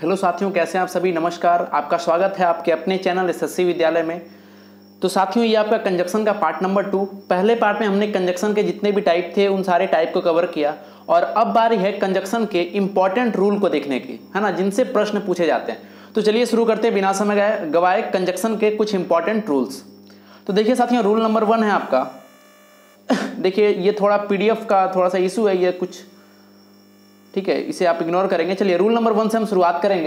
Hello साथियों, कैसे हैं आप सभी। नमस्कार, आपका स्वागत है आपके अपने चैनल एसएससी विद्यालय में। तो साथियों, ये आपका कंजक्शन का पार्ट नंबर 2। पहले पार्ट में हमने कंजक्शन के जितने भी टाइप थे उन सारे टाइप को कवर किया और अब बारी है कंजक्शन के इंपॉर्टेंट रूल को देखने की, है ना, जिनसे प्रश्न पूछे जाते हैं। तो चलिए शुरू करते हैं बिना समय गवाए कंजक्शन के कुछ इंपॉर्टेंट रूल्स। तो देखिए साथियों, रूल नंबर 1 है आपका देखिए ये थोड़ा पीडीएफ का थोड़ा सा इशू है, ये कुछ ठीक है, इसे आप इग्नोर करेंगे। चलिए रूल नंबर 1 से हम शुरुआत करेंगे।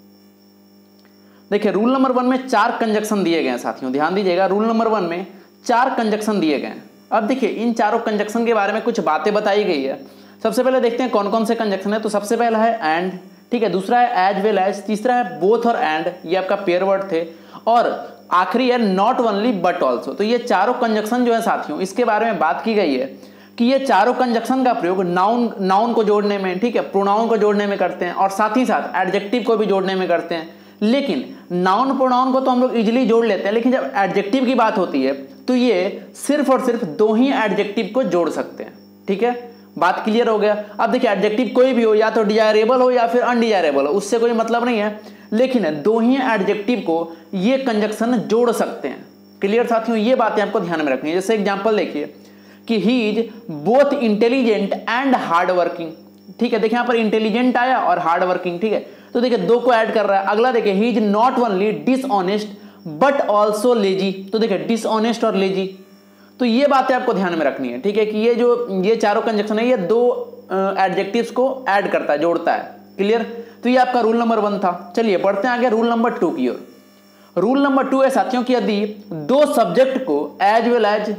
देखिए रूल नंबर 1 में 4 कंजक्शन दिए गए हैं साथियों, ध्यान दीजिएगा। रूल नंबर 1 में 4 कंजक्शन दिए गए हैं। अब देखिए इन चारों कंजक्शन के बारे में कुछ बातें बताई गई है। सबसे पहले देखते हैं कौन कौन से कंजक्शन है। तो सबसे पहला है एंड, ठीक है, दूसरा है एज वेल एज, तीसरा है बोथ और एंड, ये आपका पेयर वर्ड थे, और आखिरी है नॉट ओनली बट ऑल्सो। तो ये चारों कंजक्शन जो है साथियों, इसके बारे में बात की गई है कि ये चारों कंजक्शन का प्रयोग नाउन को जोड़ने में, ठीक है, प्रोनाउन को जोड़ने में करते हैं और साथ ही साथ एडजेक्टिव को भी जोड़ने में करते हैं। लेकिन नाउन प्रोनाउन को तो हम लोग इजीली जोड़ लेते हैं, लेकिन जब एडजेक्टिव की बात होती है तो ये सिर्फ और सिर्फ 2 ही एडजेक्टिव को जोड़ सकते हैं। ठीक है, बात क्लियर हो गया। अब देखिए एडजेक्टिव कोई भी हो, या तो डिजायरेबल हो या फिर अनडिजायरेबल हो, उससे कोई मतलब नहीं है, लेकिन 2 ही एडजेक्टिव को ये कंजक्शन जोड़ सकते हैं। क्लियर साथियों, ये बातें आपको ध्यान में रखनी है। जैसे एग्जांपल देखिए कि he is both intelligent and hard working. ठीक है, देखिए यहां पर इंटेलिजेंट आया और हार्ड वर्किंग, ठीक है, तो देखिए 2 को ऐड कर रहा है। अगला देखिए he is not only dishonest but also lazy. तो देखिए डिसऑनेस्ट और लेजी, तो ये बातें आपको ध्यान में रखनी है। ठीक है, कि ये चारों कंजक्शन है, ये 2 एडजेक्टिव्स को ऐड करता है, जोड़ता है। क्लियर, तो ये आपका रूल नंबर 1 था। चलिए बढ़ते हैं आगे रूल नंबर 2 की ओर। रूल नंबर 2 है साथियों कि यदि 2 सब्जेक्ट को as well as,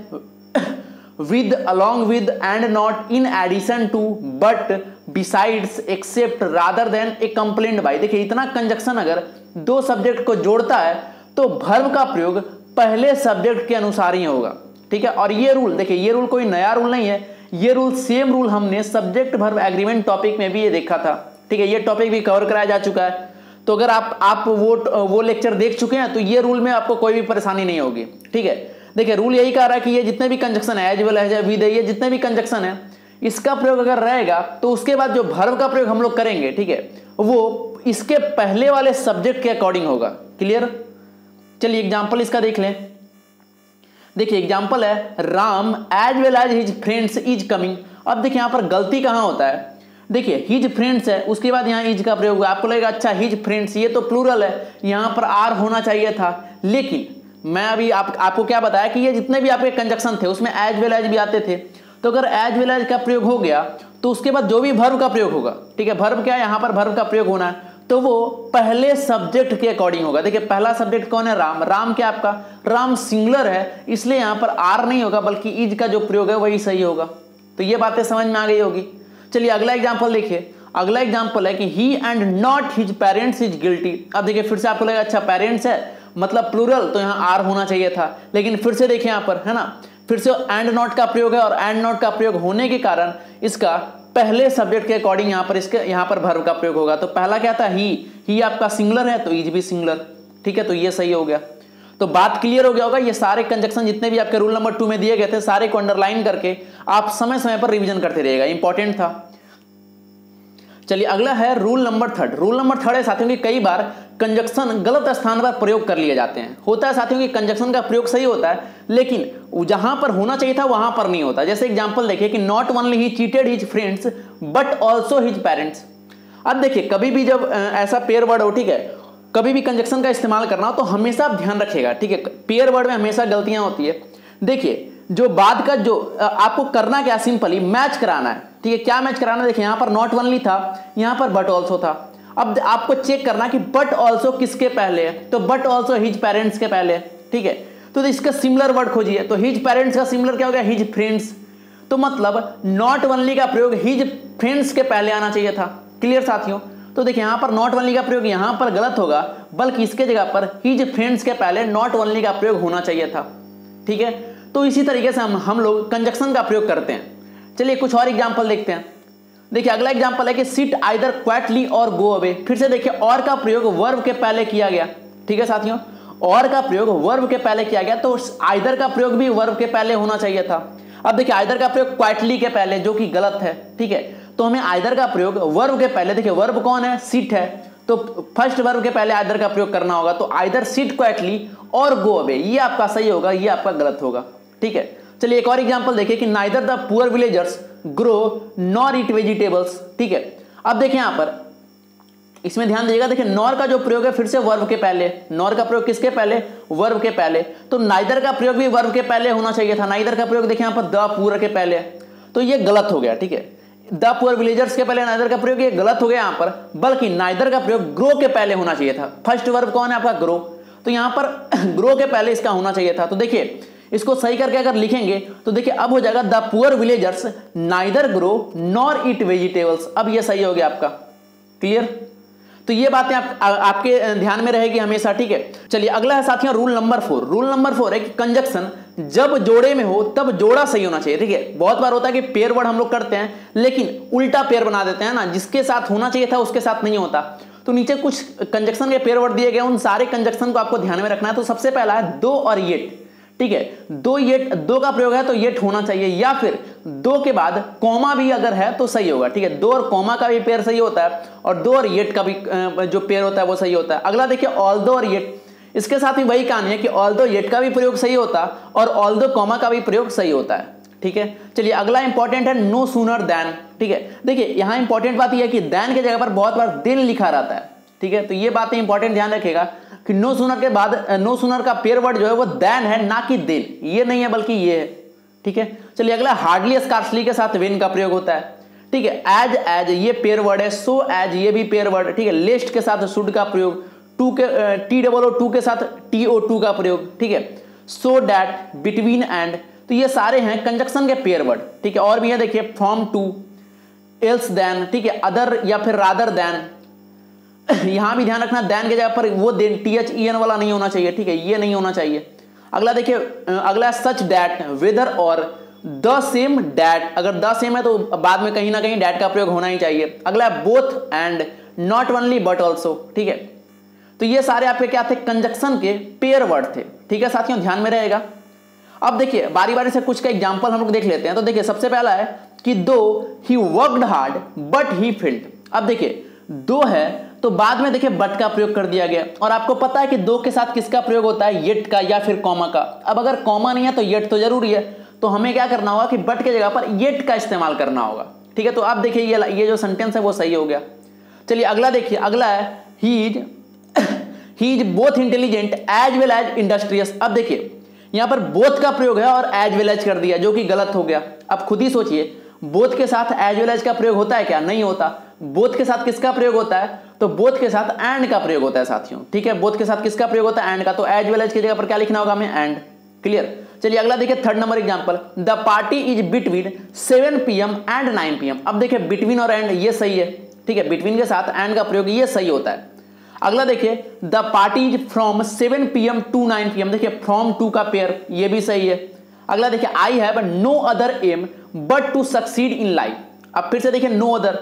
with, along with and not, in addition to, but, besides, except, rather than, accompanied by। देखिए इतना कंजक्शन अगर 2 सब्जेक्ट को जोड़ता है तो वर्ब का प्रयोग पहले सब्जेक्ट के अनुसार ही होगा। ठीक है, और ये रूल देखिए, ये रूल कोई नया रूल नहीं है, ये रूल सेम रूल हमने सब्जेक्ट वर्ब एग्रीमेंट टॉपिक में भी ये देखा था। ठीक है, ये टॉपिक भी कवर कराया जा चुका है। तो अगर आप वो लेक्चर देख चुके हैं तो ये रूल में आपको कोई भी परेशानी नहीं होगी। ठीक है, देखिए रूल यही कह रहा है कि ये जितने भी कंजक्शन है, एज वेल एज, विद, ये जितने भी कंजक्शन है, इसका प्रयोग अगर रहेगा तो उसके बाद जो वर्ब का प्रयोग हम लोग करेंगे, ठीक है, वो इसके पहले वाले सब्जेक्ट के अकॉर्डिंग होगा। क्लियर, चलिए एग्जांपल इसका देख लें। देखिए एग्जांपल है Ram as well as his friends is coming. अब देखिए यहां पर गलती कहां होता है, देखिए हिज फ्रेंड्स है, उसके बाद यहां इज का प्रयोग हुआ। आपको लगेगा अच्छा हिज फ्रेंड्स, ये तो प्लूरल है, यहां पर आर होना चाहिए था, लेकिन मैं अभी आपको क्या बताया कि ये जितने भी आपके कंजक्शन थे उसमें एज वेल एज भी आते थे। तो अगर एज वेल एज का प्रयोग हो गया तो उसके बाद जो भी वर्ब का प्रयोग होगा, ठीक है, वर्ब क्या है, यहां पर वर्ब का प्रयोग होना है, तो वो पहले सब्जेक्ट के अकॉर्डिंग होगा। देखिए पहला सब्जेक्ट कौन है, राम। राम क्या आपका, राम सिंगुलर है, इसलिए यहां पर आर नहीं होगा बल्कि इज का जो प्रयोग है वही सही होगा। तो ये बातें समझ में आ गई होगी। चलिए अगला एग्जाम्पल देखिए। अगला एग्जाम्पल है कि he and not his parents is guilty. अब देखिए फिर से आपको लगेगा अच्छा पेरेंट्स है मतलब प्लूरल, तो यहां आर होना चाहिए था, लेकिन फिर से देखिए यहां पर, है ना, फिर से एंड नॉट का प्रयोग है और एंड नॉट का प्रयोग होने के कारण इसका पहले सब्जेक्ट के अकॉर्डिंग यहां पर वर्ब का प्रयोग होगा। तो पहला क्या था, ही आपका सिंगुलर है तो इज भी सिंगुलर। ठीक है, तो ये सही हो गया। तो बात क्लियर हो गया होगा। ये सारे कंजक्शन जितने भी आपके रूल नंबर 2 में दिए गए थे सारे को अंडरलाइन करके आप समय समय पर रिवीजन करते रहिएगा, इंपॉर्टेंट था। चलिए अगला है रूल नंबर 3। रूल नंबर 3 है साथियों कि कई बार कंजक्शन गलत स्थान पर प्रयोग कर लिए जाते हैं। होता है साथियों कि कंजक्शन का प्रयोग सही होता है लेकिन जहां पर होना चाहिए था वहां पर नहीं होता। जैसे एग्जांपल देखिए कि not only he cheated his friends but also his parents. अब देखिए कभी भी जब ऐसा पेयर वर्ड हो, ठीक है, कभी भी कंजक्शन का इस्तेमाल करना हो तो हमेशा आप ध्यान रखिएगा। ठीक है, पेयर वर्ड में हमेशा गलतियां होती है। देखिए जो बाद का जो आपको करना क्या, सिंपली मैच कराना है। ठीक है, क्या मैच कराना है, देखिए यहां पर नॉट ओनली था, यहां पर बट ऑल्सो था। अब आपको चेक करना कि बट ऑल्सो किसके पहले है, तो बट ऑल्सो हिज पेरेंट्स के पहले है। ठीक है, तो इसका सिमिलर वर्ड खोजिए। तो हिज पेरेंट्स का सिमिलर क्या हो गया, हिज फ्रेंड्स। तो मतलब नॉट ओनली का प्रयोग हिज फ्रेंड्स के पहले आना चाहिए था। क्लियर साथियों, तो देखिए यहां पर नॉट ओनली का प्रयोग यहां पर गलत होगा, बल्कि इसके जगह पर हिज फ्रेंड्स के पहले नॉट ओनली का प्रयोग होना चाहिए था। ठीक है, तो इसी तरीके से हम लोग कंजक्शन का प्रयोग करते हैं। चलिए कुछ और एग्जांपल देखते हैं। देखिए अगला एग्जांपल है कि सिट आइदर क्वाइटली और गो अवे। फिर से देखिए और का प्रयोग वर्ब के पहले किया गया। ठीक है साथियों, और का प्रयोग वर्ब के पहले किया गया, तो आइदर का प्रयोग भी वर्ब के पहले होना चाहिए था। अब देखिए आइदर का प्रयोग क्वाइटली के पहले, जो कि गलत है। ठीक है, तो हमें आइदर का प्रयोग वर्ब के पहले, देखिए वर्ब कौन है, सिट है, तो फर्स्ट वर्ब के पहले आइदर का प्रयोग करना होगा, तो आइदर सिट क्वाइटली और गो अवे, ये आपका सही होगा, ये आपका गलत होगा। ठीक है, चलिए एक और एग्जांपल देखिए कि neither the poor villagers grow nor eat vegetables. ठीक है, अब देखिए यहां पर इसमें ध्यान दीजिएगा, देखिए नॉर का जो प्रयोग है फिर से वर्ब के पहले, नॉर का प्रयोग किसके पहले, वर्ब के पहले, तो नाइदर का प्रयोग भी वर्ब के पहले होना चाहिए था। नाइदर का प्रयोग देखिए यहां पर द पुअर के पहले, तो ये गलत हो गया। ठीक है, द पुअर विलेजर्स के पहले नाइदर का प्रयोग, ये गलत हो गया यहां पर, बल्कि नाइदर का प्रयोग ग्रो के पहले होना चाहिए था। फर्स्ट वर्ब कौन है आपका, ग्रो, तो यहां पर ग्रो के पहले इसका होना चाहिए था। तो देखिए इसको सही करके अगर लिखेंगे तो देखिए अब हो जाएगा the poor villagers neither grow nor eat vegetables. अब ये सही हो गया आपका, क्लियर। तो ये बातें आपके ध्यान में रहेगी हमेशा। ठीक है, चलिए अगला है साथियों रूल नंबर 4। रूल नंबर 4 है कि कंजक्शन जब जोड़े में हो तब जोड़ा सही होना चाहिए। ठीक है, बहुत बार होता है कि पेयर वर्ड हम लोग करते हैं लेकिन उल्टा पेयर बना देते हैं ना, जिसके साथ होना चाहिए था उसके साथ नहीं होता। तो नीचे कुछ कंजक्शन के पेयर वर्ड दिए गए, उन सारे कंजक्शन को आपको ध्यान में रखना है। तो सबसे पहला है दो और येट। ठीक है, दो येट, दो का प्रयोग है तो येट होना चाहिए, या फिर दो के बाद कॉमा भी अगर है तो सही होगा। ठीक है, दो और कॉमा का भी पेयर सही होता है और दो और येट का भी जो पेयर होता है वो सही होता है। अगला देखिए ऑल्दो और येट, इसके साथ ही वही कहानी है कि ऑल्दो येट का भी प्रयोग सही होता और ऑल्दो कॉमा का भी प्रयोग सही होता है। ठीक है, चलिए अगला इंपॉर्टेंट है नो सूनर देन। ठीक है, देखिए यहां इंपॉर्टेंट बात यह है कि देन की जगह पर बहुत बार दिन लिखा रहता है। ठीक है, तो ये बातें इंपॉर्टेंट ध्यान रखिएगा कि नो सूनर के बाद नो सूनर का पेयर वर्ड जो है वो देन है, ना कि दिन, ये नहीं है बल्कि ये है। ठीक है, चलिए अगला हार्डली स्कार्सली के साथ वेन का प्रयोग होता है। ठीक है, एज एज ये पेयर वर्ड है, सो एज ये भी पेयर वर्ड है। ठीक है, लेस्ट के साथ शुड का प्रयोग, टू के TOO के साथ TO2 का प्रयोग। ठीक है, सो डैट, बिटवीन एंड, तो ये सारे हैं कंजक्शन के पेयर वर्ड। ठीक है, और भी है देखिए फ्रॉम टू, एल्स देन, ठीक है, अदर या फिर रादर देन। यहां भी ध्यान रखना देन के जगह पर वो देन THEN वाला नहीं होना चाहिए। ठीक है, ये नहीं होना चाहिए। अगला देखिए, अगला such that, whether or the same that, अगर द सेम है तो बाद में कहीं ना कहीं डैट का प्रयोग होना ही चाहिए। अगला both and, not only but also. ठीक है, तो ये सारे आपके क्या थे, कंजक्शन के पेयर वर्ड थे। ठीक है साथियों, ध्यान में रहेगा। अब देखिए बारी बारी से कुछ का एग्जाम्पल हम लोग देख लेते हैं। तो देखिए सबसे पहला है कि though he worked hard but he failed. अब देखिए दो है तो बाद में देखिए बट का प्रयोग कर दिया गया, और आपको पता है कि दो के साथ किसका प्रयोग होता है, येट का या फिर कॉमा का। अब अगर कॉमा नहीं है तो येट तो जरूरी है, तो हमें क्या करना होगा कि बट के जगह पर येट का इस्तेमाल करना होगा। ठीक है, तो आप देखिए ये जो सेंटेंस है वो सही हो गया। चलिए अगला देखिए, अगला है he is both intelligent as well as industrious. अब देखिए यहां पर बोथ का प्रयोग है और एज वेल एज कर दिया, जो कि गलत हो गया। अब खुद ही सोचिए, बोथ के साथ एज वेल एज का प्रयोग होता है क्या, नहीं होता। बोथ के साथ किसका प्रयोग होता है, तो बोथ के साथ एंड का प्रयोग होता है साथियों। ठीक है, बोथ के साथ किसका प्रयोग होता है, एंड का, तो एज वेल एज की जगह पर क्या लिखना होगा हमें, एंड। क्लियर। चलिए अगला देखिए third number example, the party is between 7 PM and 9 PM। अब देखिए बिटवीन और एंड ये सही है। ठीक है, बिटवीन के साथ एंड का प्रयोग ये सही होता है। अगला देखिए the party is from 7 PM to 9 PM। देखिए फ्रॉम टू का पेयर ये भी सही है। अगला देखिए I have no other aim but to succeed in life. अब फिर से देखिए नो अदर,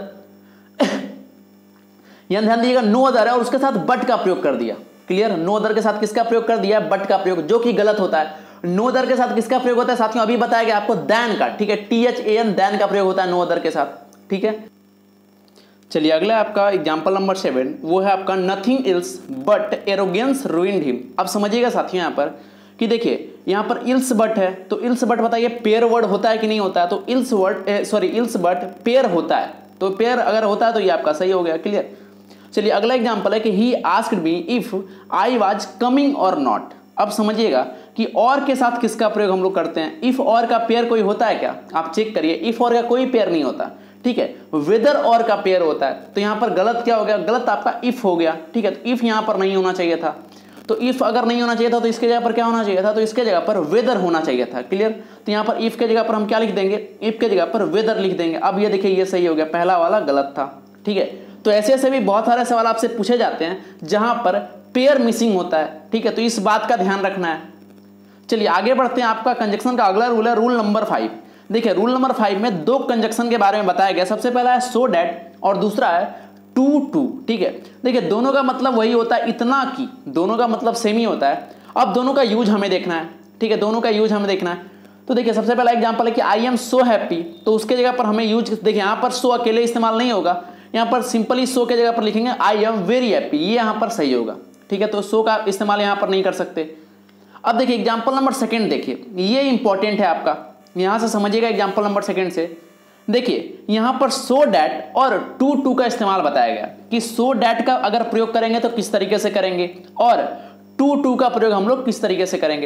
यहां ध्यान दीजिएगा नो अदर है और उसके साथ बट का प्रयोग कर दिया। क्लियर, नो अदर के साथ किसका प्रयोग कर दिया, बट का प्रयोग, जो कि गलत होता है। नो अदर के साथ किसका प्रयोग होता है साथियों, अभी बताया गया आपको, देन का। ठीक है, THAN देन का प्रयोग होता है नो अदर के साथ। ठीक है, चलिए अगला आपका एग्जांपल नंबर 7, वो है आपका nothing else but arrogance ruined him. अब समझिएगा साथियों यहाँ पर कि देखिए यहाँ पर इल्स बट है, तो इल्स बट बताइए पेयर वर्ड होता है कि नहीं होता है, तो इल्स बट पेयर होता है, तो पेयर अगर होता है तो ये आपका सही हो गया। क्लियर। चलिए अगला एग्जांपल है कि he asked me if I was coming or not. अब समझिएगा कि और के साथ किसका प्रयोग हम लोग करते हैं, इफ और का पेयर कोई होता है क्या, आप चेक करिए, इफ और का कोई पेयर नहीं होता। ठीक है, वेदर और का पेयर होता है, तो यहां पर गलत क्या हो गया, गलत आपका इफ हो गया। ठीक है, तो इफ यहां पर नहीं होना चाहिए था, तो इफ अगर नहीं होना चाहिए था तो इसके जगह पर क्या होना चाहिए था, तो इसके जगह पर वेदर होना चाहिए था। क्लियर। तो यहां पर इफ के जगह पर हम क्या लिख देंगे, इफ के जगह पर वेदर लिख देंगे। अब ये देखिए ये सही हो गया, पहला वाला गलत था। ठीक है, तो ऐसे ऐसे भी बहुत सारे सवाल आपसे पूछे जाते हैं जहां पर पेयर मिसिंग होता है। ठीक है, तो इस बात का ध्यान रखना है। चलिए आगे बढ़ते हैं, आपका कंजक्शन का अगला रूल है रूल नंबर 5। देखिए रूल नंबर 5 में दो कंजक्शन के बारे में बताया गया। सबसे पहला है सो डैट और दूसरा है टू। ठीक है, देखिए दोनों का मतलब वही होता है, इतना की, दोनों का मतलब सेम ही होता है। अब दोनों का यूज हमें देखना है। ठीक है, दोनों का यूज हमें देखना है। तो देखिए सबसे पहला एग्जांपल है कि आई एम सो हैप्पी, तो उसके जगह पर हमें यूज देखिए यहाँ पर सो अकेले इस्तेमाल नहीं होगा, यहाँ पर सिंपली सो के जगह पर लिखेंगे आई एम वेरी हैप्पी, ये यहाँ पर सही होगा, ठीक है। तो सो का इस्तेमाल यहाँ पर नहीं कर सकते। अब देखिए एग्जाम्पल नंबर सेकेंड देखिए, ये इंपॉर्टेंट है आपका, यहाँ से समझिएगा एग्जाम्पल नंबर सेकेंड से। देखिए यहाँ पर सो डैट और टू का इस्तेमाल बताया गया कि सो डैट का अगर प्रयोग करेंगे तो किस तरीके से करेंगे और टू का प्रयोग हम लोग किस तरीके से करेंगे।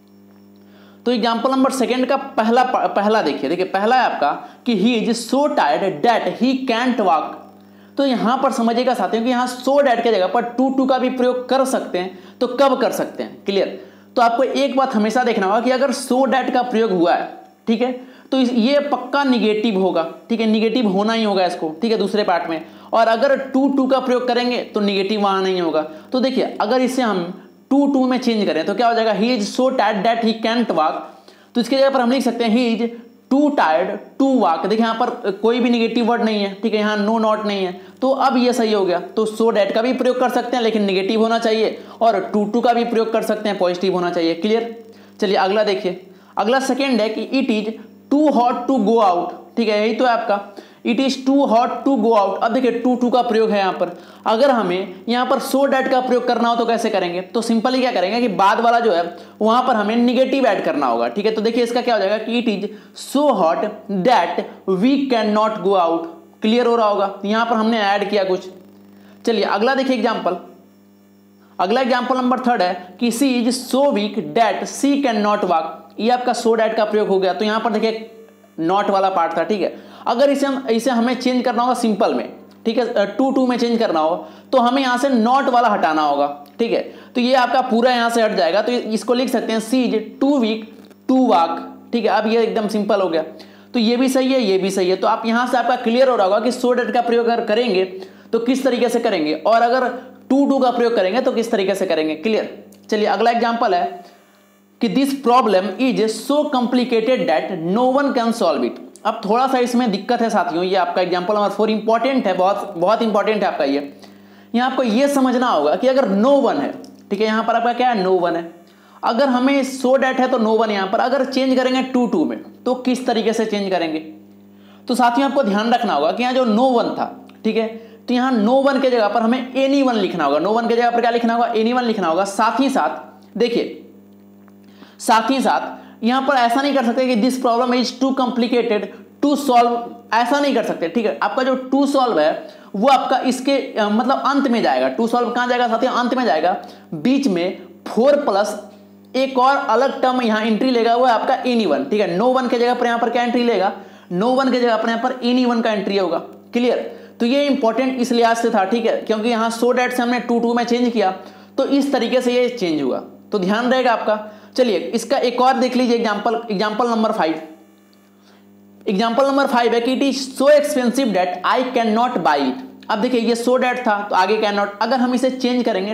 तो एग्जाम्पल नंबर सेकेंड का पहला देखिए पहला है आपका कि he is so tired that he can't walk. तो यहां पर समझिएगा साथियों कि यहां सो डैट के जगह पर टू का भी प्रयोग कर सकते हैं, तो कब कर सकते हैं, क्लियर। तो आपको एक बात हमेशा देखना होगा कि अगर सो डैट का प्रयोग हुआ है, ठीक है, तो ये पक्का निगेटिव होगा, ठीक है, निगेटिव होना ही होगा इसको, ठीक है, दूसरे पार्ट में। और अगर टू का प्रयोग करेंगे तो निगेटिव वहां नहीं होगा। तो देखिए अगर इसे हम टू में चेंज करें तो क्या हो जाएगा, he is so tired that he can't walk. तो इसके जगह पर हम लिख सकते हैं he is too tired to walk. देखिए यहाँ पर कोई भी निगेटिव वर्ड नहीं है, ठीक है, यहाँ नो नॉट नहीं है, तो अब ये सही हो गया। तो सो डैट का भी प्रयोग कर सकते हैं लेकिन निगेटिव होना चाहिए, और टू का भी प्रयोग कर सकते हैं, पॉजिटिव होना चाहिए, क्लियर। चलिए अगला देखिए, अगला सेकेंड है कि it is too hot to go out, ठीक है, यही तो है आपका, it is too hot to go out. अब देखिए टू का प्रयोग है यहाँ पर, अगर हमें यहाँ पर सो डैट का प्रयोग करना हो तो कैसे करेंगे, तो सिंपली क्या करेंगे कि बाद वाला जो है वहां पर हमें निगेटिव ऐड करना होगा, ठीक है। तो देखिए इसका क्या हो जाएगा कि it is so hot that we can not go out, clear हो रहा होगा, यहाँ पर हमने ऐड किया कुछ। चलिए अगला देखिए एग्जाम्पल, अगला एग्जाम्पल नंबर थर्ड है कि she is so weak that she can not walk. ये आपका सो डैट का प्रयोग हो गया। तो यहाँ पर देखिए नॉट वाला पार्ट था, ठीक है। अगर इसे हमें चेंज करना होगा सिंपल में, ठीक है, टू में चेंज करना हो तो हमें यहाँ से नॉट वाला हटाना होगा, ठीक है। तो ये आपका पूरा यहाँ से हट जाएगा, तो इसको लिख सकते हैं she is too weak to walk, ठीक है। अब ये एकदम सिंपल हो गया, तो ये भी सही है, ये भी सही है। तो आप यहाँ से आपका क्लियर हो रहा होगा कि सो डैट का प्रयोग अगर करेंगे तो किस तरीके से करेंगे, और अगर टू का प्रयोग करेंगे तो किस तरीके से करेंगे, क्लियर। चलिए अगला एग्जाम्पल है कि this problem is so complicated that no one can solve it. अब थोड़ा सा इसमें दिक्कत है साथियों, ये आपका एग्जांपल नंबर 4 इंपॉर्टेंट है, बहुत बहुत इंपॉर्टेंट है आपका ये। यहाँ आपको ये समझना होगा कि अगर नो वन है, ठीक है, यहाँ पर आपका क्या है, नो वन है। अगर हमें सो डैट है तो नो वन, यहाँ पर अगर चेंज करेंगे टू में तो किस तरीके से चेंज करेंगे। तो साथियों आपको ध्यान रखना होगा कि यहाँ जो नो वन था, ठीक है, तो यहाँ नो वन के जगह पर हमें एनी वन लिखना होगा। नो वन के जगह पर क्या लिखना होगा, एनी वन लिखना होगा। साथ ही साथ देखिए, साथ ही साथ यहां पर ऐसा नहीं कर सकते कि this problem is too complicated to solve, ऐसा नहीं कर सकते, ठीक है। आपका जो टू सॉल्व है वो आपका इसके मतलब अंत में जाएगा। टू सॉल्व कहां जाएगा साथियों, अंत में जाएगा। बीच में 4 प्लस एक और अलग टर्म यहां एंट्री लेगा, वो है आपका एनी वन, ठीक है। नो वन के जगह पर यहां पर क्या एंट्री लेगा, नो वन के जगह पर यहां पर एनी वन का एंट्री होगा, क्लियर। तो ये इंपॉर्टेंट इस लिहाज से था, ठीक है, क्योंकि यहां सो डैट से हमने टू में चेंज किया तो इस तरीके से ये चेंज हुआ, तो ध्यान रहेगा आपका। चलिए इसका एक और देख लीजिए एग्जांपल नंबर 5। एग्जांपल नंबर 5 है कि it is so expensive that I can not buy it. अब देखिए ये सो डैट था तो आगे कैन नॉट, अगर हम इसे चेंज करेंगे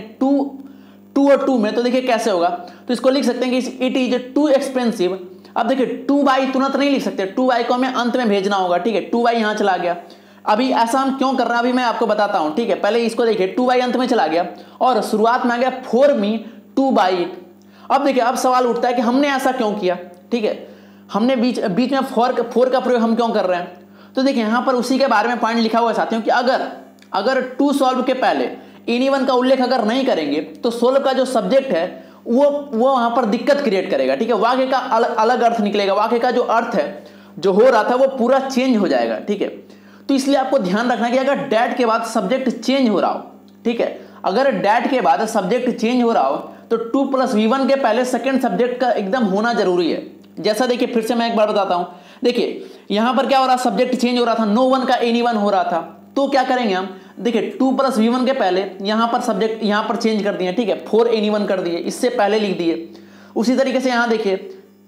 टू और टू में तो देखिए कैसे होगा। तो इसको लिख सकते हैं कि इट इज टू एक्सपेंसिव। अब देखिए टू बाई तुरंत नहीं लिख सकते, टू बाई को हमें अंत में भेजना होगा, ठीक है। टू बाई यहां चला गया। अभी ऐसा हम क्यों कर रहे हैं अभी मैं आपको बताता हूं, ठीक है। पहले इसको देखिए, टू बाई अंत में चला गया और शुरुआत में आ गया for me to buy it. अब देखिए अब सवाल उठता है कि हमने ऐसा क्यों किया, ठीक है, हमने बीच में फोर का प्रयोग हम क्यों कर रहे हैं। तो देखिए यहां पर उसी के बारे में पॉइंट लिखा हुआ है साथियों कि अगर टू सॉल्व के पहले एनी वन का उल्लेख अगर नहीं करेंगे तो सोल्व का जो सब्जेक्ट है वो वहां पर दिक्कत क्रिएट करेगा, ठीक है। वाक्य का अलग अर्थ निकलेगा, वाक्य का जो अर्थ है जो हो रहा था वो पूरा चेंज हो जाएगा, ठीक है। तो इसलिए आपको ध्यान रखना कि अगर डैट के बाद सब्जेक्ट चेंज हो रहा हो, ठीक है, अगर डैट के बाद सब्जेक्ट चेंज हो रहा हो तो 2 + V1 के पहले सेकंड सब्जेक्ट का एकदम होना जरूरी है। जैसा देखिए फिर से मैं एक बार बताता हूं, देखिए यहां पर क्या हो रहा, सब्जेक्ट चेंज हो रहा था, नो वन का एनी वन हो रहा था। तो क्या करेंगे हम, देखिए 2 + V1 के पहले यहां पर सब्जेक्ट यहां पर चेंज कर दिए, ठीक है, 4 एनी वन कर दिए, इससे पहले लिख दिए। उसी तरीके से यहां देखिए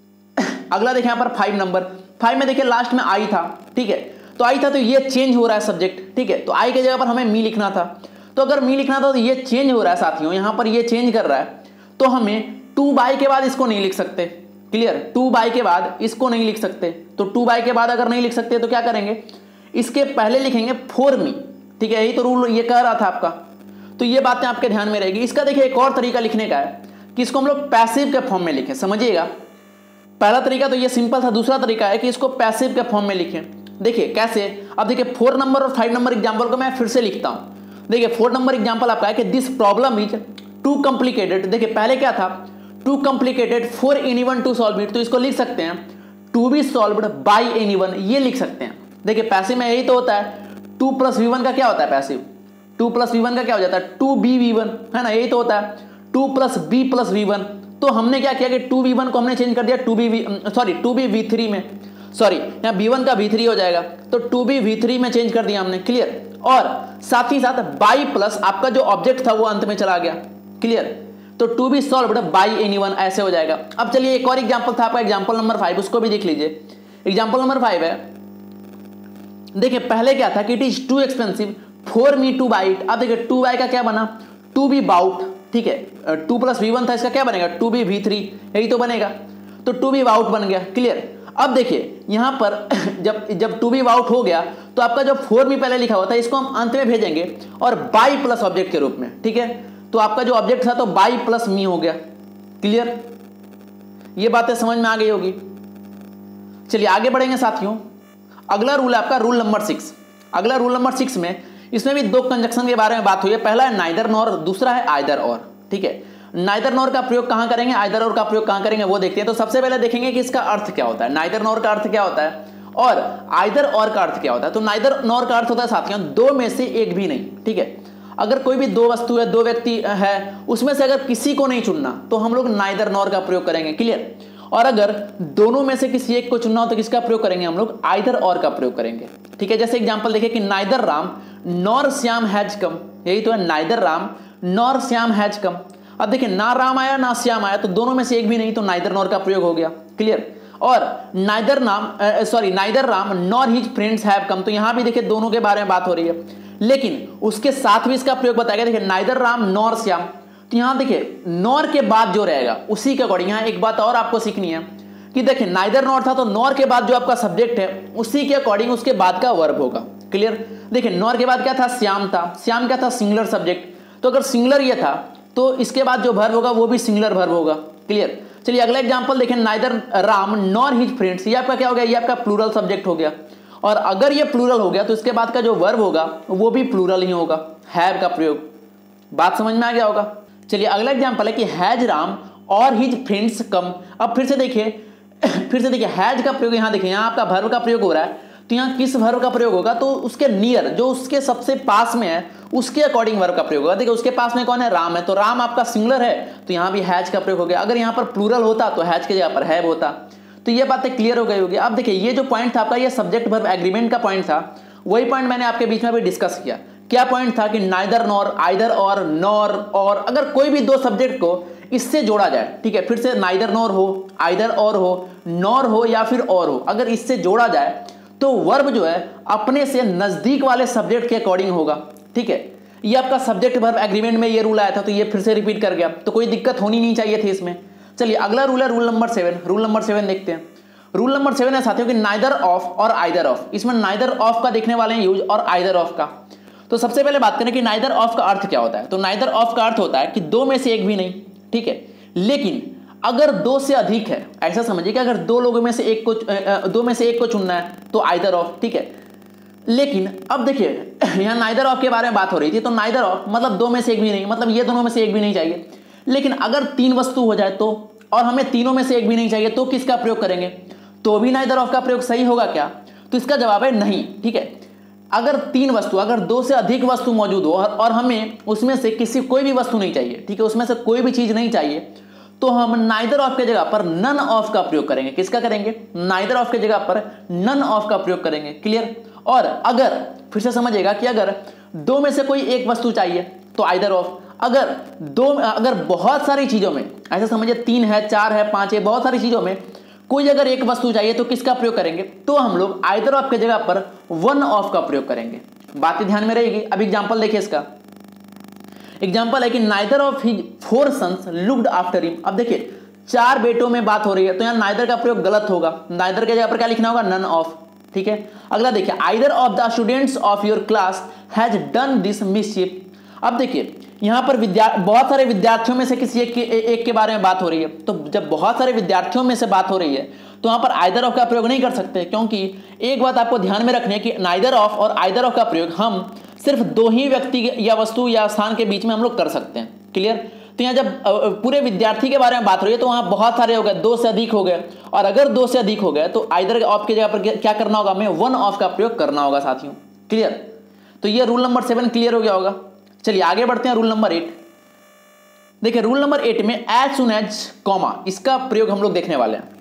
अगला देखिए यहां पर 5 नंबर 5 में देखिए लास्ट में आई था, ठीक है, तो आई था तो ये चेंज हो रहा है सब्जेक्ट, ठीक है, तो आई के जगह पर हमें मी लिखना था। तो अगर मी लिखना था तो ये चेंज हो रहा है साथियों, यहां पर ये चेंज कर रहा है, तो हमें 2 बाई के बाद इसको नहीं लिख सकते, क्लियर, 2 बाई के बाद इसको नहीं लिख सकते। तो 2 बाई के बाद अगर नहीं लिख सकते तो क्या करेंगे, इसके पहले लिखेंगे 4 मी, ठीक है, यही तो रूल ये कह रहा था आपका। तो ये बातें आपके ध्यान में रहेगी। इसका देखिए एक और तरीका लिखने का है कि इसको हम लोग पैसिव के फॉर्म में लिखें, समझिएगा। पहला तरीका तो ये सिंपल था, दूसरा तरीका है कि इसको पैसिव के फॉर्म में लिखें। देखिए कैसे, अब देखिए 4 नंबर और 5 नंबर एग्जाम्पल को मैं फिर से लिखता हूं। देखिए 4 नंबर एग्जाम्पल आपका है कि this problem is too complicated. देखिए पहले क्या था, too complicated for anyone to solve it, तो इसको लिख सकते हैं to be solved by anyone, ये लिख सकते हैं। देखिए पैसिव में यही तो होता है, 2 + v1 का क्या होता है पैसिव, 2 + v1 का क्या हो जाता है 2bv1, है ना, यही तो होता है 2 + b + v1। तो हमने क्या किया कि 2v1 को हमने चेंज कर दिया 2bv3 में, सॉरी यहाँ b1 का v3 हो जाएगा, तो 2bv3 में चेंज कर दिया हमने, क्लियर। और साथ ही साथ बाई प्लस आपका जो ऑब्जेक्ट था वो अंत में चला गया, क्लियर। तो to be solved by anyone ऐसे हो जाएगा। अब चलिए एक और एग्जांपल था आपका, एग्जांपल नंबर 5, उसको भी देख लीजिए। एग्जांपल नंबर 5 है, देखिए पहले क्या था कि it is too expensive for me to buy it. अब देखिए टू बाई का क्या बना, टू बी बाउट, ठीक है, 2 + v1 था, इसका क्या बनेगा 2bv3, यही तो बनेगा, तो 2b बाउट बन गया, क्लियर। अब देखिए यहां पर जब 2b बाउट हो गया तो आपका जो 4b पहले लिखा हुआ था इसको हम अंत में भेजेंगे और बाई प्लस ऑब्जेक्ट के रूप में, ठीक है। तो आपका जो ऑब्जेक्ट था तो बाई प्लस मी हो गया, क्लियर। ये बातें समझ में आ गई होगी। चलिए आगे बढ़ेंगे साथियों। अगला रूल है आपका रूल नंबर 6। अगला रूल नंबर 6 में इसमें भी दो कंजक्शन के बारे में बात हुई है। पहला है नाइदर नॉर, दूसरा है आइदर और, ठीक है। नाइदर नॉर का प्रयोग कहां करेंगे, आइदर और का प्रयोग कहां करेंगे वो देखते हैं। तो सबसे पहले देखेंगे कि इसका अर्थ क्या होता है, नाइदर नॉर का अर्थ क्या होता है और आइदर और का अर्थ क्या होता है। तो नाइदर नॉर का अर्थ होता है साथियों दो में से एक भी नहीं, ठीक है। अगर कोई भी दो वस्तु है, दो व्यक्ति है, उसमें से अगर किसी को नहीं चुनना तो हम लोग नाइदर नॉर का प्रयोग करेंगे, क्लियर। और अगर दोनों में से किसी एक को चुनना हो तो किसका प्रयोग करेंगे हम लोग, आइदर और का प्रयोग करेंगे, ठीक है। जैसे एग्जांपल देखिए कि neither Ram nor Shyam has come, यही तो है, neither Ram nor Shyam has come. अब देखिए ना राम आया ना श्याम आया, तो दोनों में से एक भी नहीं, तो नाइदर नॉर का प्रयोग हो गया, क्लियर। और neither Ram nor his friends have come, तो यहां भी देखिए दोनों के बारे में बात हो रही है, लेकिन उसके साथ भी इसका प्रयोग बताया गया। देखिए नाइदर राम नॉर श्याम, तो यहां देखिए नॉर के बाद जो रहेगा उसी के अकॉर्डिंग यहां एक बात और आपको सीखनी है कि देखिए नाइदर नॉर था तो नॉर के बाद जो आपका सब्जेक्ट है उसी के अकॉर्डिंग उसके बाद का वर्ब होगा, क्लियर। देखिए नॉर के बाद क्या था, श्याम था, श्याम क्या था, सिंगुलर सब्जेक्ट, तो अगर सिंगुलर ये था तो इसके बाद जो वर्ब होगा वो भी सिंगुलर वर्ब होगा, क्लियर। चलिए अगला एग्जांपल देखें, neither Ram nor his friends, ये आपका क्या हो गया, ये आपका प्लूरल सब्जेक्ट हो गया। और अगर ये प्लूरल हो गया तो इसके बाद का जो वर्ब होगा वो भी प्लूरल ही होगा, हैव का प्रयोग। बात समझ में आ गया होगा। चलिए अगला एग्जांपल है कि हैज राम और हिज फ्रेंड्स कम। अब फिर से देखिए हैज का प्रयोग यहां देखिए, यहां आपका वर्ब का प्रयोग हो रहा है, तो यहां किस वर्ब का प्रयोग होगा, तो उसके नियर जो उसके सबसे पास में है उसके अकॉर्डिंग वर्ब का प्रयोग होगा। देखिए उसके पास में कौन है, राम है, तो राम आपका सिंगुलर है तो यहां भी हैज का प्रयोग हो गया। अगर यहां पर प्लूरल होता तो हैज की जगह पर हैव होता। तो ये बातें क्लियर हो गई होगी। अब देखिए ये जो पॉइंट था आपका, ये सब्जेक्ट वर्ब एग्रीमेंट का पॉइंट था, वही पॉइंट मैंने आपके बीच में भी डिस्कस किया। क्या पॉइंट था कि neither nor, either or, nor or, अगर कोई भी दो सब्जेक्ट को इससे जोड़ा जाए, ठीक है, फिर से नाइदर नॉर हो, आइदर और हो, नॉर हो या फिर और हो, अगर इससे जोड़ा जाए तो वर्ब जो है अपने से नजदीक वाले सब्जेक्ट के अकॉर्डिंग होगा, ठीक है। ये आपका सब्जेक्ट वर्ब एग्रीमेंट में ये रूल आया था, तो ये फिर से रिपीट कर गया, तो कोई दिक्कत होनी नहीं चाहिए थी इसमें। चलिए अगला रूल है रूल नंबर 7। रूल नंबर 7 देखते हैं। रूल नंबर 7 है साथियों कि नाइदर ऑफ और आइदर ऑफ। इसमें नाइदर ऑफ का देखने वाले हैं यूज और आइदर ऑफ का। तो सबसे पहले बात करें कि नाइदर ऑफ का अर्थ क्या होता है। तो नाइदर ऑफ का अर्थ होता है कि दो में से एक भी नहीं, ठीक है, लेकिन अगर दो से अधिक है, ऐसा समझिए कि अगर दो लोगों में से एक को चुनना है तो आइदर ऑफ, ठीक है। लेकिन अब देखिए यहां नाइदर ऑफ के बारे में बात हो रही थी, तो नाइदर ऑफ मतलब दो में से एक भी नहीं, मतलब ये दोनों में से एक भी नहीं चाहिए। लेकिन अगर तीन वस्तु हो जाए तो, और हमें तीनों में से एक भी नहीं चाहिए, तो किसका प्रयोग करेंगे, तो भी नाइदर ऑफ का प्रयोग सही होगा क्या, तो इसका जवाब है नहीं, ठीक है। अगर तीन वस्तु, अगर दो से अधिक वस्तु मौजूद हो और हमें उसमें से कोई भी वस्तु नहीं चाहिए, ठीक है, उसमें से कोई भी चीज नहीं चाहिए, तो हम नाइदर ऑफ के जगह पर नन ऑफ का प्रयोग करेंगे। किसका करेंगे, नाइदर ऑफ के जगह पर नन ऑफ का प्रयोग करेंगे, क्लियर। और अगर फिर से समझिएगा कि अगर दो में से कोई एक वस्तु चाहिए तो आइदर ऑफ, अगर बहुत सारी चीजों में, ऐसा समझिए 3 है, 4 है, 5 है, बहुत सारी चीजों में कोई अगर एक वस्तु चाहिए तो किसका प्रयोग करेंगे, तो हम लोग आइदर ऑफ के जगह पर वन ऑफ का प्रयोग करेंगे। बातें ध्यान में रहेगी। अब एग्जांपल देखिए, इसका एग्जांपल है कि neither of his 4 sons looked after him. अब देखिए 4 बेटों में बात हो रही है, तो यहां नाइदर का प्रयोग गलत होगा, नाइदर के जगह पर क्या लिखना होगा, नन ऑफ, ठीक है। अगला देखिए, either of the students of your class has done this mischief. अब देखिए यहां पर बहुत सारे विद्यार्थियों में से किसी एक के बारे में बात हो रही है, तो जब बहुत सारे विद्यार्थियों में से बात हो रही है तो वहां पर आइदर ऑफ का प्रयोग नहीं कर सकते, क्योंकि एक बात आपको ध्यान में रखनी है कि नाइदर ऑफ और आइदर ऑफ का प्रयोग हम सिर्फ दो ही व्यक्ति या वस्तु या स्थान के बीच में हम लोग कर सकते हैं। क्लियर? तो यहाँ जब पूरे विद्यार्थी के बारे में बात हो रही है तो वहां बहुत सारे हो गए, दो से अधिक हो गए, और अगर दो से अधिक हो गए तो आइदर ऑफ की जगह पर क्या करना होगा, हमें वन ऑफ का प्रयोग करना होगा साथियों। क्लियर? तो ये रूल नंबर 7 क्लियर हो गया होगा। चलिए आगे बढ़ते हैं रूल नंबर 8। देखिए रूल नंबर 8 में एज सुन एज कॉमा, इसका प्रयोग हम लोग देखने वाले हैं।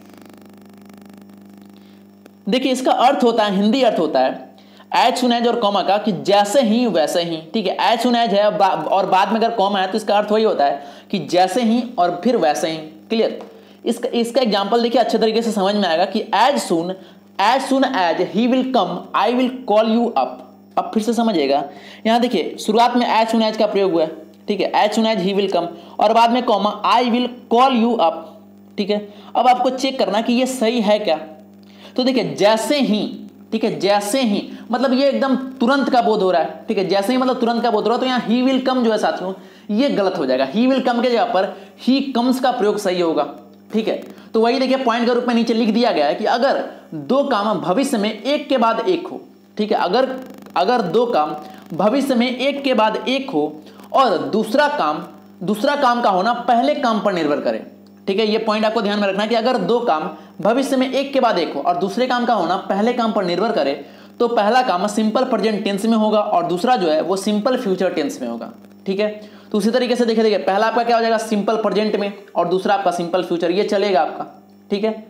देखिए इसका अर्थ होता है, हिंदी अर्थ होता है एज सुन एज और कॉमा का कि जैसे ही वैसे ही। ठीक है, एज सुन एज है और बाद में अगर कॉमा है तो इसका अर्थ वही होता है कि जैसे ही और फिर वैसे ही। क्लियर? इसका एग्जांपल देखिए अच्छे तरीके से समझ में आएगा कि as soon as he will come I will call you up. अब फिर से समझिएगा, यहां देखिए शुरुआत में एज सुन एज का प्रयोग हुआ है। ठीक है, as soon as he will come और बाद में comma I will call you up. ठीक है, अब आपको चेक करना कि ये सही है क्या। तो देखिए जैसे ही, ठीक है, जैसे ही मतलब ये एकदम तुरंत का बोध हो रहा है। ठीक है, जैसे ही मतलब तुरंत का बोध हो रहा है, तो यहाँ ही विल कम जो है साथियों ये गलत हो जाएगा। ही विल कम के जगह पर ही कम्स का प्रयोग सही होगा। ठीक है, तो वही देखिए पॉइंट के रूप में नीचे लिख दिया गया है कि अगर दो काम भविष्य में एक के बाद एक हो। ठीक है, अगर दो काम भविष्य में एक के बाद एक हो और दूसरा काम का होना पहले काम पर निर्भर करे। ठीक है, ये पॉइंट आपको ध्यान में रखना है कि अगर दो काम भविष्य में एक के बाद एक हो और दूसरे काम का होना पहले काम पर निर्भर करे तो पहला काम सिंपल प्रेजेंट टेंस में होगा और दूसरा जो है वो सिंपल फ्यूचर टेंस में होगा। ठीक है, तो उसी तरीके से देखिए पहला आपका क्या हो जाएगा सिंपल प्रेजेंट में और दूसरा आपका सिंपल फ्यूचर, ये चलेगा आपका। ठीक है,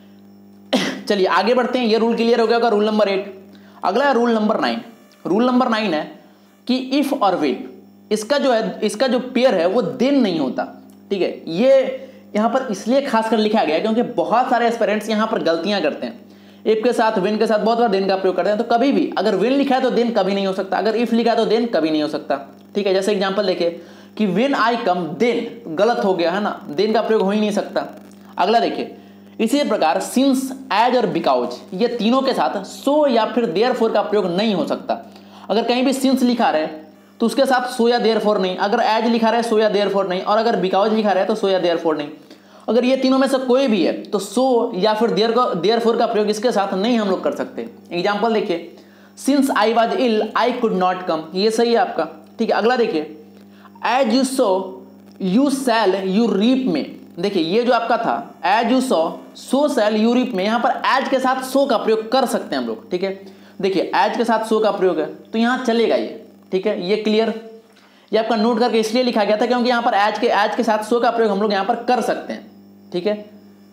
चलिए आगे बढ़ते हैं। ये रूल क्लियर हो गया होगा, रूल नंबर 8। अगला है रूल नंबर 9। रूल नंबर 9 है कि इफ और व्हेन, इसका जो पेयर है वो देन नहीं होता। ठीक है, ये यहां पर इसलिए खासकर लिखा गया है क्योंकि बहुत सारे एस्पिरेंट्स यहां पर गलतियां करते हैं। इफ के साथ विन के साथ बहुत बार देन का प्रयोग करते हैं, तो कभी भी अगर विन लिखा है तो देन कभी नहीं हो सकता, अगर इफ लिखा है तो देन कभी नहीं हो सकता। ठीक है, जैसे एग्जांपल देखिए कि व्हेन आई कम देन, गलत हो गया है ना, देन का प्रयोग हो ही नहीं सकता। अगला देखिए इसी प्रकार सिंस, एज और बिकॉज, ये तीनों के साथ सो या फिर देयरफॉर का प्रयोग नहीं हो सकता। अगर कहीं भी सिंस लिखा रहे तो उसके साथ सो या देयरफॉर नहीं, अगर एज लिखा रहे सो या देयरफॉर नहीं, और अगर बिकॉज लिखा रहे तो सो या देयरफॉर नहीं। अगर ये तीनों में से कोई भी है तो सो या फिर देयरफॉर का प्रयोग इसके साथ नहीं हम लोग कर सकते। एग्जांपल देखिए since I was ill I could not come, ये सही है आपका। ठीक है, अगला देखिए as you sow you shall you reap में, देखिए ये जो आपका था as you sow shall you reap में, यहां पर एज के साथ सो का प्रयोग कर सकते हैं हम लोग। ठीक है, देखिए एज के साथ सो का प्रयोग है तो यहां चलेगा ये। ठीक है, ये क्लियर, ये आपका नोट करके इसलिए लिखा गया था क्योंकि यहां पर एज के साथ सो का प्रयोग हम लोग यहां पर कर सकते हैं। ठीक है,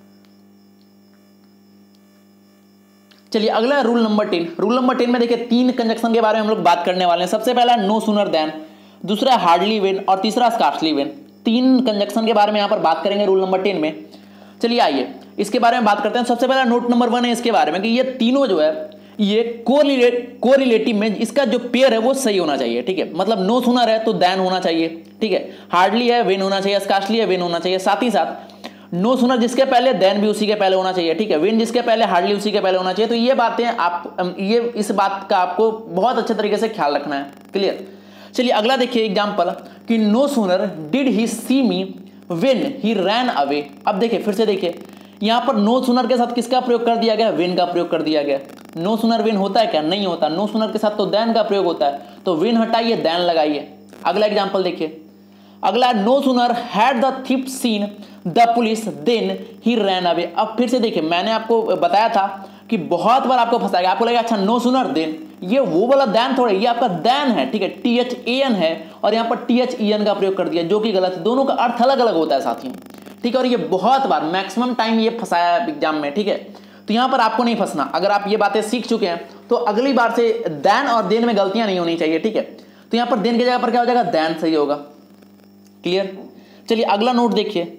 चलिए अगला है रूल नंबर 10। रूल नंबर 10 में देखिए 3 कंजक्शन के बारे में हम लोग बात करने वाले हैं। सबसे पहला नो सूनर देन, दूसरा हार्डली वेन और तीसरा स्कार्सली वेन। 3 कंजक्शन के बारे में यहां पर बात करेंगे रूल नंबर 10 में। चलिए आइए इसके बारे में बात करते हैं। सबसे पहला नोट नंबर 1 है इसके बारे में कि ये तीनों जो है ये कोरिलेटिव में इसका जो पेयर है वो सही होना चाहिए। ठीक है, मतलब नो सूनर है तो देन होना चाहिए। ठीक है, हार्डली है वेन होना चाहिए, स्कार्सली है वेन होना चाहिए। साथ ही साथ नो सूनर जिसके पहले देन भी उसी के पहले होना चाहिए। ठीक है, विन जिसके पहले हार्डली उसी के पहले होना चाहिए। तो ये बातें आप ये इस बात का आपको बहुत अच्छे तरीके से ख्याल रखना है। क्लियर? चलिए अगला देखिए एग्जांपल कि no sooner did he see me when he ran away. अब देखिए फिर से देखिए यहां पर नो सूनर के साथ किसका प्रयोग कर दिया गया, विन का प्रयोग कर दिया गया। नो सूनर विन होता है क्या, नहीं होता। नो सूनर के साथ तो देन का प्रयोग होता है, तो विन हटाइए देन लगाइए। अगला एग्जांपल देखिए, अगला no sooner had the thief seen the police than he ran away. अब फिर से देखिए मैंने आपको बताया था कि बहुत बार आपको फंसाएगा, आपको लगेगा अच्छा नो सूनर देन, ये वो वाला देन थोड़ा, ये आपका देन है। ठीक है, THAN है और यहाँ पर THEN का प्रयोग कर दिया जो कि गलत है। दोनों का अर्थ अलग अलग होता है साथियों। ठीक है, और ये बहुत बार मैक्सिमम टाइम ये फंसाया एग्जाम में। ठीक है, तो यहाँ पर आपको नहीं फंसना। अगर आप ये बातें सीख चुके हैं तो अगली बार से देन और देन में गलतियां नहीं होनी चाहिए। ठीक है, तो यहाँ पर देन की जगह पर क्या हो जाएगा, देन सही होगा। क्लियर? चलिए अगला नोट देखिए,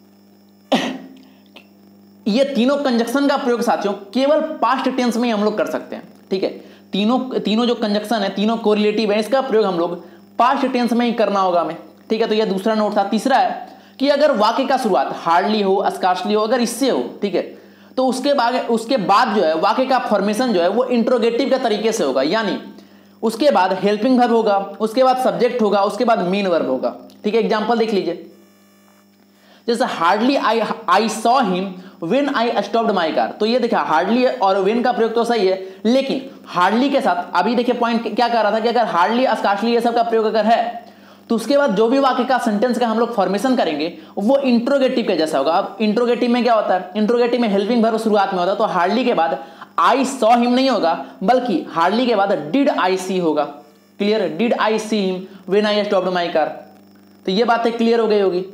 ये तीनों कंजक्शन का प्रयोग साथियों केवल पास्ट टेंस में ही हम लोग कर सकते हैं। ठीक है, तीनों जो कंजक्शन है, तीनों कोरिलेटिव है, इसका प्रयोग हम लोग पास्ट टेंस में ही करना होगा हमें। ठीक है, तो ये दूसरा नोट था। तीसरा है कि अगर वाक्य का शुरुआत हार्डली हो, स्कार्सली हो, अगर इससे हो, ठीक है, तो उसके बाद जो है वाक्य का फॉर्मेशन जो है वो इंट्रोगेटिव के तरीके से होगा। यानी उसके बाद हेल्पिंग वर्ब होगा, उसके बाद सब्जेक्ट होगा, उसके बाद मेन वर्ब होगा। ठीक है, एग्जांपल देख लीजिए, जैसे hardly I saw him when I stopped my car. तो ये देखिए हार्डली और व्हेन का प्रयोग तो सही है, लेकिन हार्डली के साथ अभी देखिए पॉइंट क्या कह रहा था कि अगर हार्डली स्कार्सली ये सब का प्रयोग अगर है तो उसके बाद जो भी वाक्य का सेंटेंस का हम लोग फॉर्मेशन करेंगे वो इंट्रोगेटिव के जैसा होगा। अब इंट्रोगेटिव में क्या होता है, इंट्रोगेटिव में हेल्पिंग वर्ब शुरुआत में होता है, तो हार्डली के बाद आई सॉ हिम नहीं होगा, बल्कि हार्डली के बाद डिड आई सी होगा। Clear, did I see him when I stopped my car. तो ये बातें क्लियर हो गई होगी।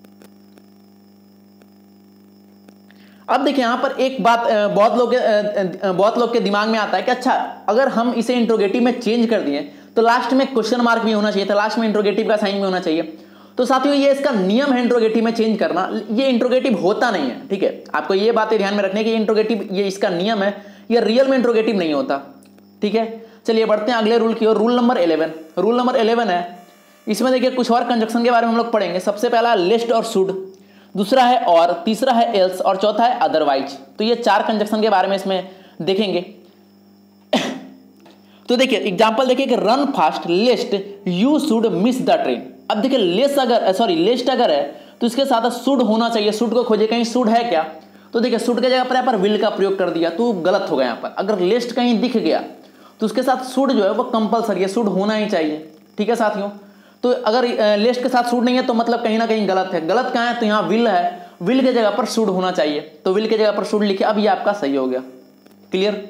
अब देखिए यहां पर एक बात बहुत लोग के दिमाग में आता है कि अच्छा अगर हम इसे इंट्रोगेटिव में चेंज कर दिए तो लास्ट में क्वेश्चन मार्क भी होना चाहिए था, लास्ट में इंट्रोगेटिव का साइन भी होना चाहिए। तो साथियों ये इसका नियम है इंट्रोगेटिव में चेंज करना, ये इंट्रोगेटिव होता नहीं है। ठीक है, आपको ये बातें ध्यान में रखने की इंट्रोगेटिव ये इसका नियम है, ये रियल में इंट्रोगेटिव नहीं होता। ठीक है, चलिए बढ़ते हैं अगले रूल की ओर। रूल नंबर 11, रूल नंबर 11 है, इसमें देखिए कुछ और कंजक्शन के बारे में हम लोग पढ़ेंगे। सबसे पहला लेस्ट और शुड, दूसरा है और, तीसरा है एल्स और चौथा है अदरवाइज। तो ये 4 कंजक्शन के बारे में इसमें देखेंगे। तो देखिए एग्जांपल देखिए कि run fast lest you should miss the train. अब देखिए लेस्ट अगर है तो इसके साथ शुड होना चाहिए, शुड को खोजे कहीं शुड है क्या, तो देखिए शुड के जगह पर यहाँ पर विल का प्रयोग कर दिया तो गलत हो गया। यहाँ पर अगर लेस्ट कहीं दिख गया तो उसके साथ शुड जो है वो कंपलसरी है, शुड होना ही चाहिए। ठीक है साथियों, तो अगर लेस्ट के साथ शुड नहीं है तो मतलब कहीं ना कहीं गलत है। गलत कहाँ है, तो यहाँ विल है, विल के जगह पर शुड होना चाहिए, तो विल के जगह पर शुड लिखे। अब ये आपका सही हो गया। क्लियर,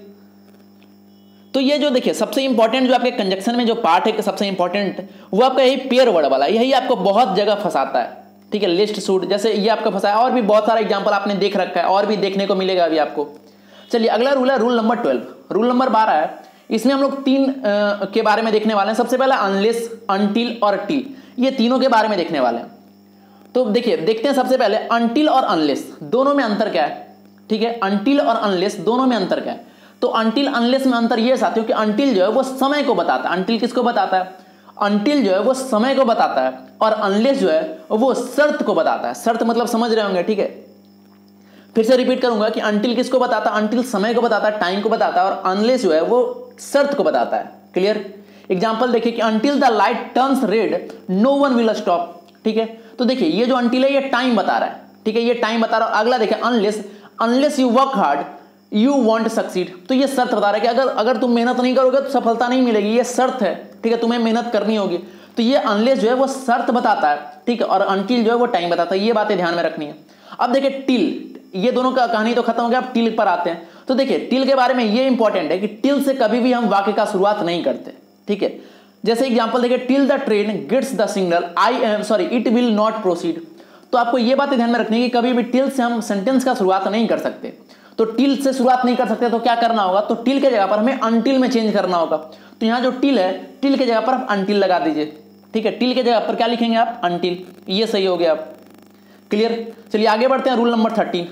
तो ये जो देखिए सबसे इंपॉर्टेंट जो आपके कंजक्शन में जो पार्ट है सबसे इंपॉर्टेंट वो आपका यही पेयर वर्ड वाला, यही आपको बहुत जगह फंसाता है। ठीक है, लिस्ट शुड जैसे ये आपका फंसाया, और भी बहुत सारा एग्जांपल आपने देख रखा है और भी देखने को मिलेगा अभी आपको। चलिए अगला रूल है रूल नंबर 12। रूल नंबर 12 है, इसमें हम लोग 3 के बारे में देखने वाले हैं। सबसे पहला अनलेस, अनटिल और टिल, ये तीनों के बारे में देखने वाले हैं। तो देखिए देखते हैं सबसे पहले अनटिल और अनलेस दोनों में अंतर क्या है। ठीक है, अनटिल और अनलेस दोनों में अंतर क्या है, तो अनटिल अनलेस में अंतर यह साथियों कि अनटिल जो है वो समय को बताता है। अनटिल किसको बताता है, अनटिल जो है वो समय को बताता है, और अनलेस जो है वो शर्त को बताता है। शर्त मतलब समझ रहे होंगे। ठीक है, फिर से रिपीट करूंगा कि अनटिल किसको बताता है, अनटिल समय को बताता है, टाइम को बताता है, और अनलेस जो है वो शर्त को बताता है। क्लियर, एग्जांपल देखिए कि until the light turns red no one will stop. ठीक है, तो देखिए ये जो अनटिल है ये टाइम बता रहा है। ठीक है, ये टाइम बता रहा है। अगला देखिए unless, unless you work hard you won't succeed, तो ये शर्त बता रहा है कि अगर तुम मेहनत नहीं करोगे तो सफलता नहीं मिलेगी, ये शर्त है। ठीक है, तुम्हें मेहनत करनी होगी, तो ये अनलेस जो है वो शर्त बताता है। ठीक है, और अनटिल जो है वो टाइम बताता है। ये बातें ध्यान में रखनी है। अब देखिए टिल, ये दोनों का कहानी तो खत्म हो गया, अब टिल पर आते हैं। तो देखिए टिल के बारे में ये इंपॉर्टेंट है कि टिल से कभी भी हम वाक्य का शुरुआत नहीं करते। ठीक है, जैसे एग्जांपल देखिए till the train gets the signal it will not proceed. तो आपको ये बातें ध्यान में रखनी है कि कभी भी टिल से हम सेंटेंस का शुरुआत नहीं कर सकते। तो टिल से शुरुआत नहीं कर सकते तो क्या करना होगा, तो टिल के जगह पर हमें अनटिल में चेंज करना होगा। तो यहां जो टिल है, टिल के जगह पर आप अनटिल लगा दीजिए। ठीक है, टिल के जगह पर क्या लिखेंगे आप, अनटिल। ये सही हो गया आप। क्लियर, चलिए आगे बढ़ते हैं रूल नंबर 13।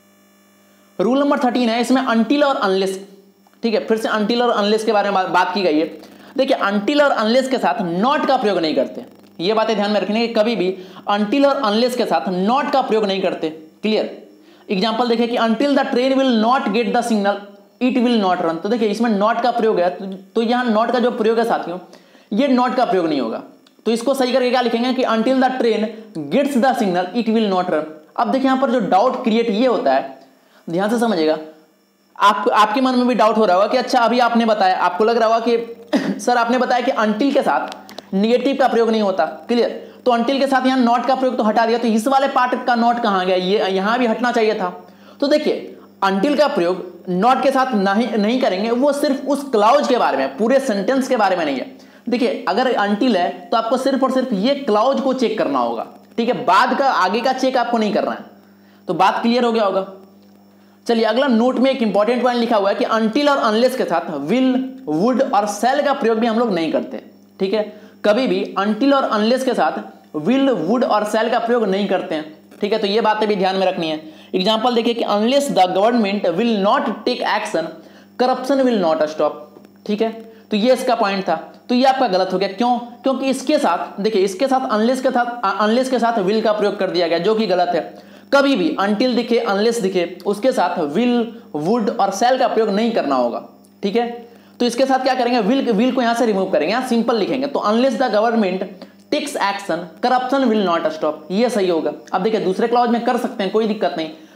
रूल नंबर 13 है, इसमें अनटिल और अनलेस। ठीक है, फिर से अनटिल और अनलेस के बारे में बात की गई है। देखिए अनटिल और अनलेस के साथ नॉट का प्रयोग नहीं करते। ये बातें ध्यान में रखने की, कभी भी अनटिल और अनलेस के साथ नॉट का प्रयोग नहीं करते। क्लियर, एग्जांपल देखिए कि until the train will not get the signal it will not run. तो देखिए इसमें नॉट का प्रयोग है, तो यहां नॉट का जो प्रयोग है साथियों, ये नॉट का प्रयोग नहीं होगा। तो इसको सही करके क्या लिखेंगे कि until the train gets the signal it will not run. अब देखिए यहां पर जो डाउट क्रिएट ये होता है, ध्यान से समझिएगा। आपके मन में भी डाउट हो रहा होगा कि अच्छा अभी आपने बताया, आपको लग रहा होगा कि सर आपने बताया कि अनटिल के साथ निगेटिव का प्रयोग नहीं होता। क्लियर, तो अनटिल के साथ यहां नॉट का प्रयोग तो हटा दिया, तो इस वाले पार्ट का नॉट कहां गया, ये यहां भी हटना चाहिए था। तो देखिए अनटिल का प्रयोग नॉट के साथ नहीं करेंगे, वो सिर्फ उस क्लाउज के बारे में, पूरे सेंटेंस के बारे में नहीं है। देखिए अगर अनटिल है तो आपको सिर्फ और सिर्फ ये क्लाउज को चेक करना होगा। ठीक है, बाद का आगे का चेक आपको नहीं करना है। तो बात क्लियर हो गया होगा। चलिए अगला नोट में एक इंपॉर्टेंट पॉइंट लिखा हुआ है कि अनटिल और अनलेस के साथ विल, वुड और सेल का प्रयोग भी हम लोग नहीं करते। ठीक है, कभी भी अनटिल और अनलेस के साथ विल, वुड और सेल का प्रयोग नहीं करते हैं। ठीक है, तो ये बातें भी ध्यान में रखनी है। एग्जांपल देखिए कि unless the government will not take action corruption will not stop. ठीक है, तो ये इसका पॉइंट था। तो ये आपका गलत हो गया, क्यों, क्योंकि इसके साथ देखिए इसके साथ अनलेस के साथ विल का प्रयोग कर दिया गया, जो कि गलत है। कभी भी अनटिल दिखे, अनलेस दिखे, उसके साथ विल, वुड और सेल का प्रयोग नहीं करना होगा। ठीक है, तो इसके साथ क्या करेंगे, विल को यहां से रिमूव करेंगे, यहां सिंपल लिखेंगे। तो unless the government takes action corruption will not stop, ये सही होगा। अब देखिए दूसरे क्लॉज में कर सकते हैं, कोई दिक्कत नहीं,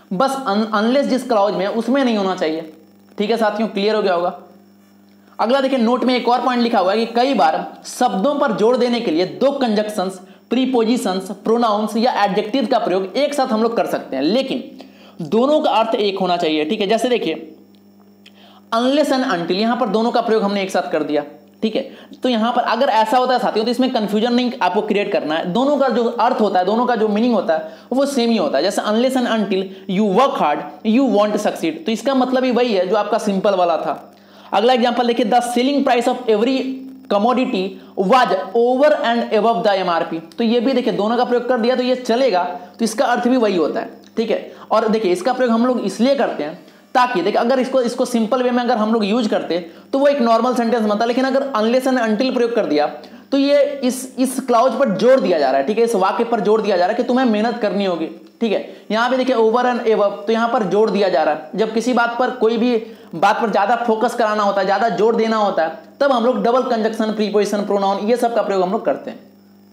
बस अनलेस जिस क्लॉज में है उसमें नहीं होना चाहिए। ठीक है साथियों, क्लियर हो गया होगा। अगला देखिए, नोट में एक और पॉइंट लिखा हुआ है कि कई बार शब्दों पर जोर देने के लिए दो कंजक्शंस, प्रीपोजिशंस, प्रोनाउंस या एडजेक्टिव का प्रयोग एक साथ हम लोग कर सकते हैं, लेकिन दोनों का अर्थ एक होना चाहिए। ठीक है, जैसे देखिए अनलेस एंड अनटिल, यहां पर दोनों का प्रयोग हमने एक साथ कर दिया। ठीक है, तो यहां पर अगर ऐसा होता है साथियों तो इसमें कंफ्यूजन नहीं आपको क्रिएट करना है, दोनों का जो अर्थ होता है, दोनों का जो मीनिंग होता है वो सेम ही होता है। जैसे unless and until you work hard you want succeed, तो इसका मतलब ही वही है जो आपका सिंपल वाला था। अगला एग्जांपल देखिए, the selling price of every commodity was over and above the MRP, तो ये भी देखिए दोनों का प्रयोग कर दिया तो ये चलेगा, तो इसका अर्थ भी वही होता है। ठीक है, और देखिए इसका प्रयोग हम लोग इसलिए करते हैं ताकि देखिए अगर इसको सिंपल वे में अगर हम लोग यूज करते तो वो एक नॉर्मल सेंटेंस बनता, लेकिन अगर अनलेस एंड अनटिल प्रयोग कर दिया तो ये इस क्लाउज पर जोर दिया जा रहा है। ठीक है, इस वाक्य पर जोर दिया जा रहा है कि तुम्हें मेहनत करनी होगी। ठीक है, यहां पे देखिए ओवर एंड अबव, तो यहां पर जोर दिया जा रहा है। जब किसी बात पर कोई भी बात पर ज्यादा फोकस कराना होता है, ज्यादा जोर देना होता है, तब हम लोग डबल कंजक्शन, प्रीपोजिशन, प्रोनाउन ये सब का प्रयोग हम लोग करते हैं।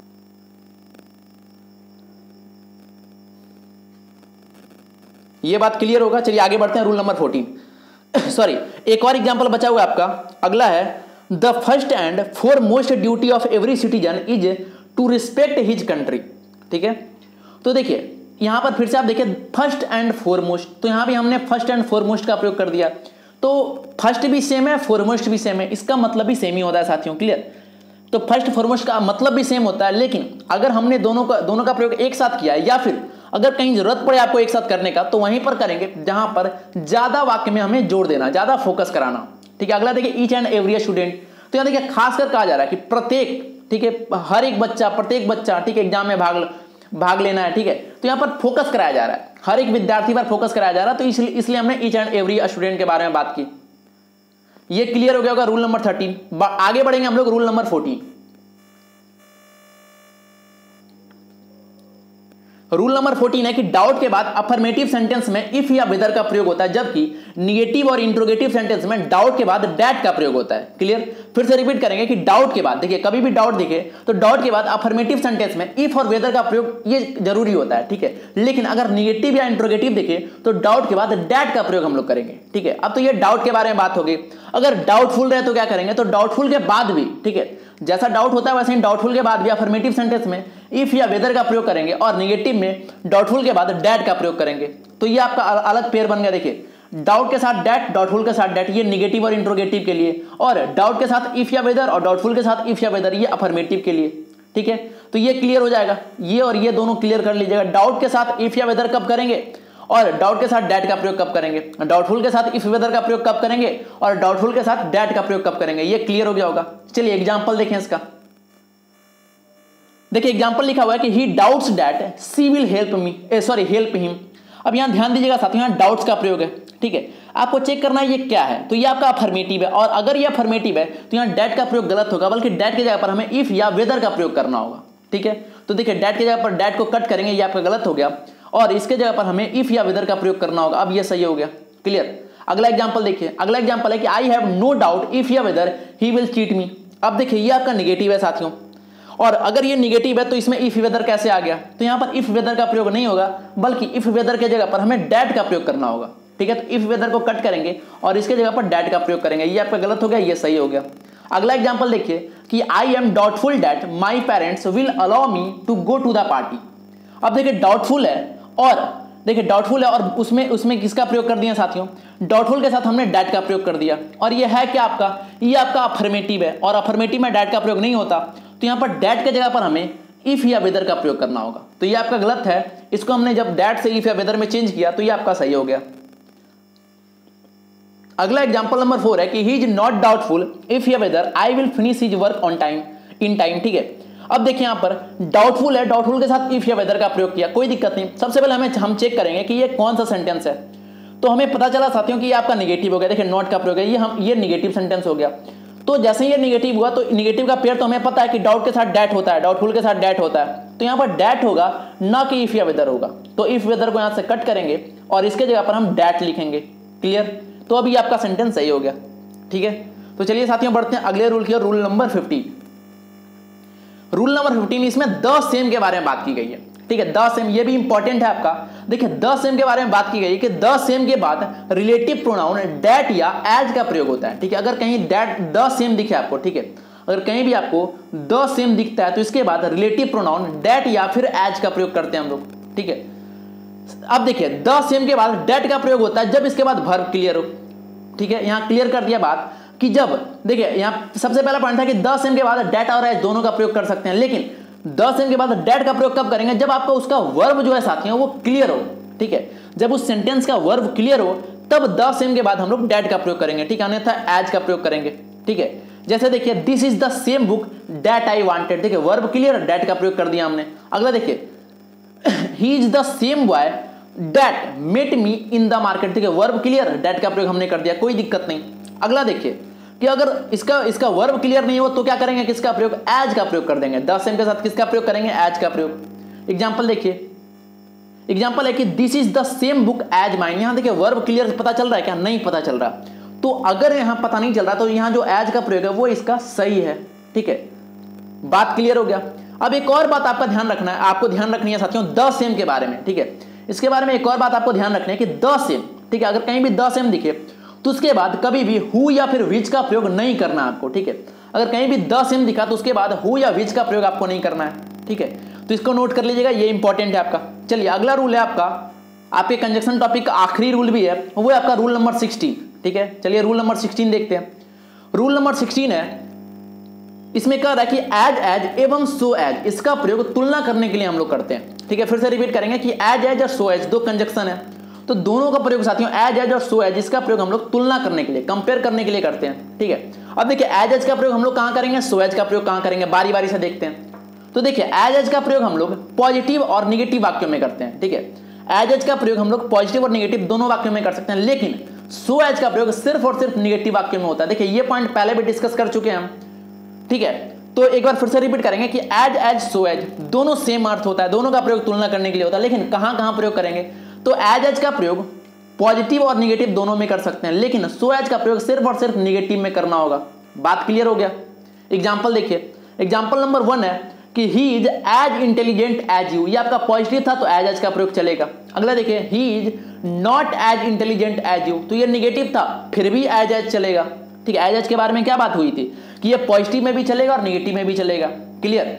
ये बात क्लियर होगा। चलिए आगे बढ़ते हैं, रूल नंबर 14 सॉरी, एक और एग्जांपल बचा हुआ है आपका। अगला है, the first and foremost duty of every citizen is to respect his country. ठीक है, तो देखिए यहां पर फिर से आप देखिए फर्स्ट एंड फोरमोस्ट, तो यहां भी हमने फर्स्ट एंड फोरमोस्ट का प्रयोग कर दिया, तो फर्स्ट भी सेम है, फोरमोस्ट भी सेम है, इसका मतलब भी सेम ही होता है साथियों। क्लियर, तो फर्स्ट फोरमोस्ट का मतलब भी सेम होता है, लेकिन अगर हमने दोनों का प्रयोग एक साथ किया है, या फिर अगर कहीं जरूरत पड़े आपको एक साथ करने का, तो वहीं पर करेंगे जहां पर ज्यादा वाक्य में हमें जोर देना, ज्यादा फोकस कराना। ठीक है, अगला देखिए, ईच एंड एवरी स्टूडेंट, तो यहां देखिए खासकर कहा जा रहा है कि प्रत्येक, ठीक है, हर एक बच्चा, प्रत्येक बच्चा, ठीक है, एग्जाम में भाग लेना है। ठीक है, तो यहां पर फोकस कराया जा रहा है, हर एक विद्यार्थी पर फोकस कराया जा रहा है, तो इसलिए हमने ईच एंड एवरी स्टूडेंट के बारे में बात की। ये क्लियर हो गया होगा, रूल नंबर 13। आगे बढ़ेंगे हम लोग रूल नंबर 14। रूल नंबर 14 है कि डाउट के बाद अफर्मेटिव सेंटेंस में इफ या विदर का प्रयोग होता है, जबकि निगेटिव और इंट्रोगेटिव सेंटेंस में डाउट के बाद दैट का प्रयोग होता है। क्लियर, फिर से रिपीट करेंगे कि डाउट के बाद, देखिए कभी भी डाउट दिखे तो डाउट के बाद अफर्मेटिव सेंटेंस में इफ और वेदर का प्रयोग ये जरूरी होता है। ठीक है, लेकिन अगर निगेटिव या इंट्रोगेटिव दिखे तो डाउट के बाद दैट का प्रयोग हम लोग करेंगे। ठीक है, अब तो ये डाउट के बारे में बात होगी। अगर डाउटफुल रहे तो क्या करेंगे, तो डाउटफुल के बाद भी, ठीक है, जैसा डाउट होता है वैसे ही डाउटफुल के बाद भी अफर्मेटिव सेंटेंस में इफ या वेदर का प्रयोग करेंगे, और निगेटिव में डाउटफुल के बाद दैट का प्रयोग करेंगे। तो ये आपका अलग पेयर बन गया। देखिए डाउट के साथ दैट, डाउटफुल के साथ दैट, ये निगेटिव और इंट्रोगेटिव के लिए, और डाउट के साथ इफ या वेदर और डाउटफुल के साथ इफ या वेदर, ये अफर्मेटिव के लिए। ठीक है, तो ये क्लियर हो जाएगा, ये और ये दोनों क्लियर कर लीजिएगा। डाउट के साथ इफ या वेदर कब करेंगे, और डाउट के साथ दैट का प्रयोग कब करेंगे, डाउटफुल के साथ इफ वेदर का प्रयोग कब करेंगे, और डाउटफुल के साथ दैट का प्रयोग कब करेंगे, ये क्लियर हो गया होगा। चलिए एग्जांपल देखें इसका। देखिए एग्जांपल लिखा हुआ है कि he doubts that she will help him. अब यहां ध्यान दीजिएगा साथियों, यहां डाउट्स का प्रयोग है। ठीक है, आपको चेक करना है ये क्या है, तो ये आपका अफर्मेटिव है, और अगर ये अफर्मेटिव है तो यहां दैट का प्रयोग गलत होगा, बल्कि दैट की जगह पर हमें इफ या वेदर का प्रयोग करना होगा। ठीक है, तो देखिए दैट की जगह पर दैट को कट करेंगे, ये आपका गलत हो गया, और इसके जगह पर हमें इफ या वेदर का प्रयोग करना होगा। अब ये सही हो गया। क्लियर, अगला एग्जांपल देखिए। अगला एग्जांपल है कि I have no doubt if या whether he will cheat me. अब देखिए ये आपका निगेटिव है साथियों, और अगर ये निगेटिव है तो इसमें इफ वेदर कैसे आ गया, तो यहां पर इफ वेदर का प्रयोग नहीं होगा, बल्कि इफ वेदर के जगह पर हमें दैट का प्रयोग करना होगा। ठीक है, तो इफ वेदर को कट करेंगे और इसके जगह पर दैट का प्रयोग करेंगे। ये आपका गलत हो गया, ये सही हो गया। अगला एग्जांपल देखिए कि I am doubtful that my parents will allow me to go to the party. अब देखिए डाउटफुल है, और देखिए डाउटफुल है, और उसमें किसका प्रयोग कर दिया साथियों, डाउटफुल के साथ हमने दैट का प्रयोग कर दिया, और ये है क्या आपका, ये आपका अफर्मेटिव है, और अफर्मेटिव में दैट का प्रयोग नहीं होता, तो यहां पर दैट के जगह पर हमें इफ या वेदर का प्रयोग करना होगा। तो ये आपका गलत है, इसको हमने जब दैट से इफ या वेदर में चेंज किया तो ये आपका सही हो गया। अगला एग्जांपल नंबर 4 है कि he is not doubtful if या whether I will finish his work on time in time. ठीक है, अब देखिए यहां पर डाउटफुल है, डाउटफुल के साथ इफ या वेदर का प्रयोग किया, कोई दिक्कत नहीं। सबसे पहले हम चेक करेंगे कि ये कौन सा सेंटेंस है, तो हमें पता चला साथियों कि ये आपका निगेटिव हो गया। देखिए नॉट का प्रयोग है, ये निगेटिव सेंटेंस हो गया। तो जैसे ही ये निगेटिव हुआ, तो निगेटिव का पेयर तो हमें पता है कि डाउट के साथ दैट होता है, डाउटफुल के साथ दैट होता है, तो यहां पर दैट होगा, ना कि इफ या वेदर होगा। तो इफ वेदर को यहां से कट करेंगे और इसके जगह पर हम दैट लिखेंगे। क्लियर, तो अभी आपका सेंटेंस सही हो गया। ठीक है, तो चलिए साथियों बढ़ते हैं अगले रूल की ओर, रूल नंबर 15। रूल नंबर 15, इसमें द सेम के बारे में बात की गई है। ठीक है। द सेम, ये भी इंपॉर्टेंट है आपका। देखिए द सेम के बारे में बात की गई कि द सेम के बाद रिलेटिव प्रोनाउन दैट या एज का प्रयोग होता है, ठीक है। अगर कहीं दैट द सेम दिखे आपको, ठीक है, अगर कहीं भी आपको द सेम दिखता है तो इसके बाद रिलेटिव प्रोनाउन दैट या फिर एज का प्रयोग करते हैं हम लोग, ठीक है। अब देखिए द सेम के बाद दैट का प्रयोग होता है जब इसके बाद वर्ब क्लियर हो, ठीक है। यहां क्लियर कर दिया बात कि जब, देखिए यहां सबसे पहला पॉइंट था कि द सेम के बाद दैट और एज दोनों का प्रयोग कर सकते हैं, लेकिन द सेम के बाद दैट का प्रयोग कब करेंगे, जब आपका उसका वर्ब जो है साथियों वो क्लियर हो, ठीक है। जब उस सेंटेंस का वर्ब क्लियर हो तब द सेम के बाद हम लोग दैट का प्रयोग करेंगे, ठीक है, अन्यथा एज का प्रयोग करेंगे, ठीक है। जैसे देखिए this is the same book that I wanted, देखिए वर्ब क्लियर, दैट का प्रयोग कर दिया हमने। अगला देखिए he is the same boy that met me in the market, ठीक है, वर्ब क्लियर, दैट का प्रयोग हमने कर दिया, कोई दिक्कत नहीं। अगला देखिए कि अगर इसका वर्ब क्लियर नहीं हो तो क्या करेंगे, किसका प्रयोग, एज का प्रयोग कर देंगे। द सेम के साथ किसका प्रयोग करेंगे, एज का प्रयोग। एग्जांपल देखिए, एग्जांपल है कि this is the same book as mine, यहां देखिए वर्ब क्लियर पता चल रहा है क्या, नहीं पता चल रहा। तो अगर यहां पता नहीं चल रहा तो यहां जो एज का प्रयोग है वो इसका सही है, ठीक है। बात क्लियर हो गया। अब एक और बात आपका ध्यान रखना है, आपको ध्यान रखनी है साथियों द सेम के बारे में, ठीक है। इसके बारे में एक और बात आपको ध्यान रखनी है कि द सेम, ठीक है, अगर कहीं भी द सेम दिखे तो उसके बाद कभी भी हु या फिर विच का प्रयोग नहीं करना आपको, ठीक है। अगर कहीं भी द सेम दिखा तो उसके बाद हु या विच का प्रयोग आपको नहीं करना है, ठीक है। तो इसको नोट कर लीजिएगा, ये इंपॉर्टेंट है आपका। चलिए अगला रूल है आपका, आपके कंजक्शन टॉपिक का आखिरी रूल भी है, वो है आपका रूल नंबर 16, ठीक है। चलिए रूल नंबर 16 देखते हैं। रूल नंबर 16 है, इसमें कह रहा है कि एज एवं सो एज, इसका प्रयोग तुलना करने के लिए हम लोग करते हैं, ठीक है। फिर से रिपीट करेंगे कि एज और सो एज दो कंजक्शन है, तो दोनों का प्रयोग साथियों एज और सो एज, इसका प्रयोग हम लोग तुलना करने के लिए, कंपेयर करने के लिए करते हैं, ठीक है। अब देखिए एज का प्रयोग हम लोग कहां करेंगे, सो एज का प्रयोग कहां करेंगे, बारी बारी से देखते हैं। तो देखिए एज का प्रयोग हम लोग पॉजिटिव और निगेटिव वाक्यों में करते हैं, ठीक है। एज का प्रयोग हम लोग पॉजिटिव और निगेटिव दोनों वाक्यों में कर सकते हैं, लेकिन सो एज का प्रयोग सिर्फ और सिर्फ निगेटिव वाक्यों में होता है। देखिए ये पॉइंट पहले भी डिस्कस कर चुके हैं हम, ठीक है। तो एक बार फिर से रिपीट करेंगे कि एज सो एज दोनों सेम अर्थ होता है, दोनों का प्रयोग तुलना करने के लिए होता है, लेकिन कहां कहां प्रयोग करेंगे, तो एज का प्रयोग पॉजिटिव और निगेटिव दोनों में कर सकते हैं, लेकिन सो एज का प्रयोग सिर्फ और सिर्फ निगेटिव में करना होगा। बात क्लियर हो गया। एग्जाम्पल देखिए, एग्जाम्पल नंबर 1 है कि he is as intelligent as you, ये आपका पॉजिटिव था तो एज का प्रयोग चलेगा। अगला देखिए he is not as intelligent as you, तो ये निगेटिव था फिर भी एज चलेगा, ठीक है। एज के बारे में क्या बात हुई थी कि ये पॉजिटिव में भी चलेगा और निगेटिव में भी चलेगा, क्लियर।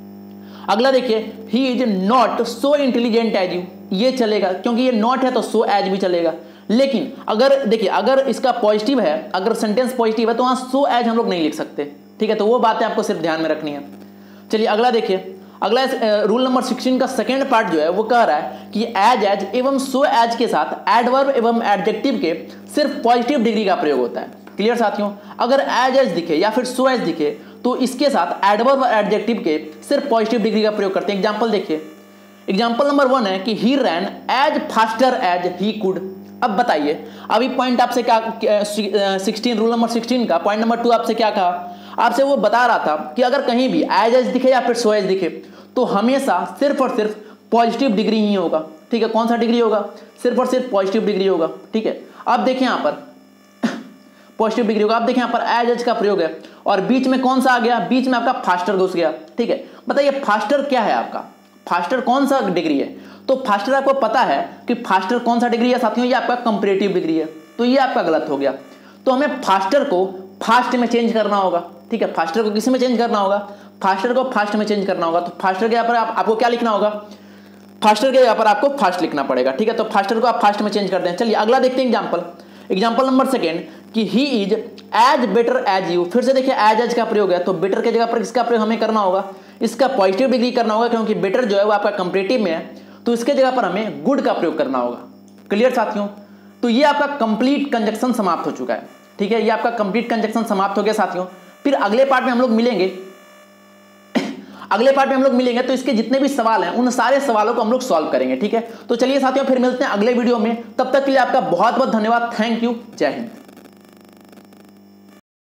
अगला देखिए he is not so intelligent as you, ये चलेगा क्योंकि ये नॉट है तो सो एज भी चलेगा। लेकिन अगर देखिए अगर इसका पॉजिटिव है, अगर सेंटेंस पॉजिटिव है तो वहां सो एज हम लोग नहीं लिख सकते, ठीक है। तो वो बातें आपको सिर्फ ध्यान में रखनी है। चलिए अगला देखिए, अगला रूल नंबर 16 का सेकेंड पार्ट जो है वो कह रहा है कि एज एवं सो एज के साथ एडवर्ब एवं एडजेक्टिव के सिर्फ पॉजिटिव डिग्री का प्रयोग होता है, क्लियर साथियों। अगर एज दिखे या फिर सो एज दिखे तो इसके साथ एडवर्ब और एडजेक्टिव के सिर्फ पॉजिटिव डिग्री का प्रयोग करते हैं। एग्जांपल देखिए, एग्जांपल नंबर 1 है कि he ran as faster as he could. अब बताइए, अभी पॉइंट आपसे क्या 16 रूल नंबर 16 का पॉइंट नंबर 2 आपसे क्या कहा, आपसे वो बता रहा था कि अगर कहीं भी एज दिखे या फिर सो एज दिखे तो हमेशा सिर्फ और सिर्फ पॉजिटिव डिग्री ही होगा, ठीक है। कौन सा डिग्री होगा, सिर्फ और सिर्फ पॉजिटिव डिग्री होगा, ठीक है। अब देखिए यहां पर पॉजिटिव डिग्री होगा। अब देखिए यहां पर एज का प्रयोग है और बीच में कौन सा आ गया, बीच में आपका फास्टर घुस गया, ठीक है। बताइए फास्टर क्या है आपका, फास्टर कौन सा डिग्री है, तो फास्टर आपको पता है कि फास्टर कौन सा डिग्री है साथियों, ये आपका कंपैरेटिव डिग्री है, तो ये आपका गलत हो गया। तो हमें फास्टर को फास्ट में चेंज करना होगा, ठीक है। फास्टर को किस में चेंज करना होगा, फास्टर को फास्ट में चेंज करना होगा। तो फास्टर के यहाँ पर आपको क्या लिखना होगा, फास्टर के यहाँ पर आपको फास्ट लिखना पड़ेगा, ठीक है। तो फास्टर को आप फास्ट में चेंज कर दें। चलिए अगला देखते हैं एग्जाम्पल, एग्जाम्पल नंबर 2 कि he is as better as you. फिर से देखिए एज का प्रयोग है तो बेटर के जगह पर किसका प्रयोग हमें करना होगा, इसका पॉजिटिव डिग्री करना होगा, क्योंकि बेटर जो है वो आपका कंपैरेटिव में है, तो इसके जगह पर हमें गुड का प्रयोग करना होगा, क्लियर साथियों। तो ये आपका कंप्लीट कंजक्शन समाप्त हो चुका है, ठीक है। ये आपका कंप्लीट कंजक्शन समाप्त हो गया साथियों। फिर अगले पार्ट में हम लोग मिलेंगे, अगले पार्ट में हम लोग मिलेंगे तो इसके जितने भी सवाल हैं उन सारे सवालों को हम लोग सॉल्व करेंगे, ठीक है। तो चलिए साथियों फिर मिलते हैं अगले वीडियो में, तब तक के लिए आपका बहुत बहुत धन्यवाद, थैंक यू, जय हिंद।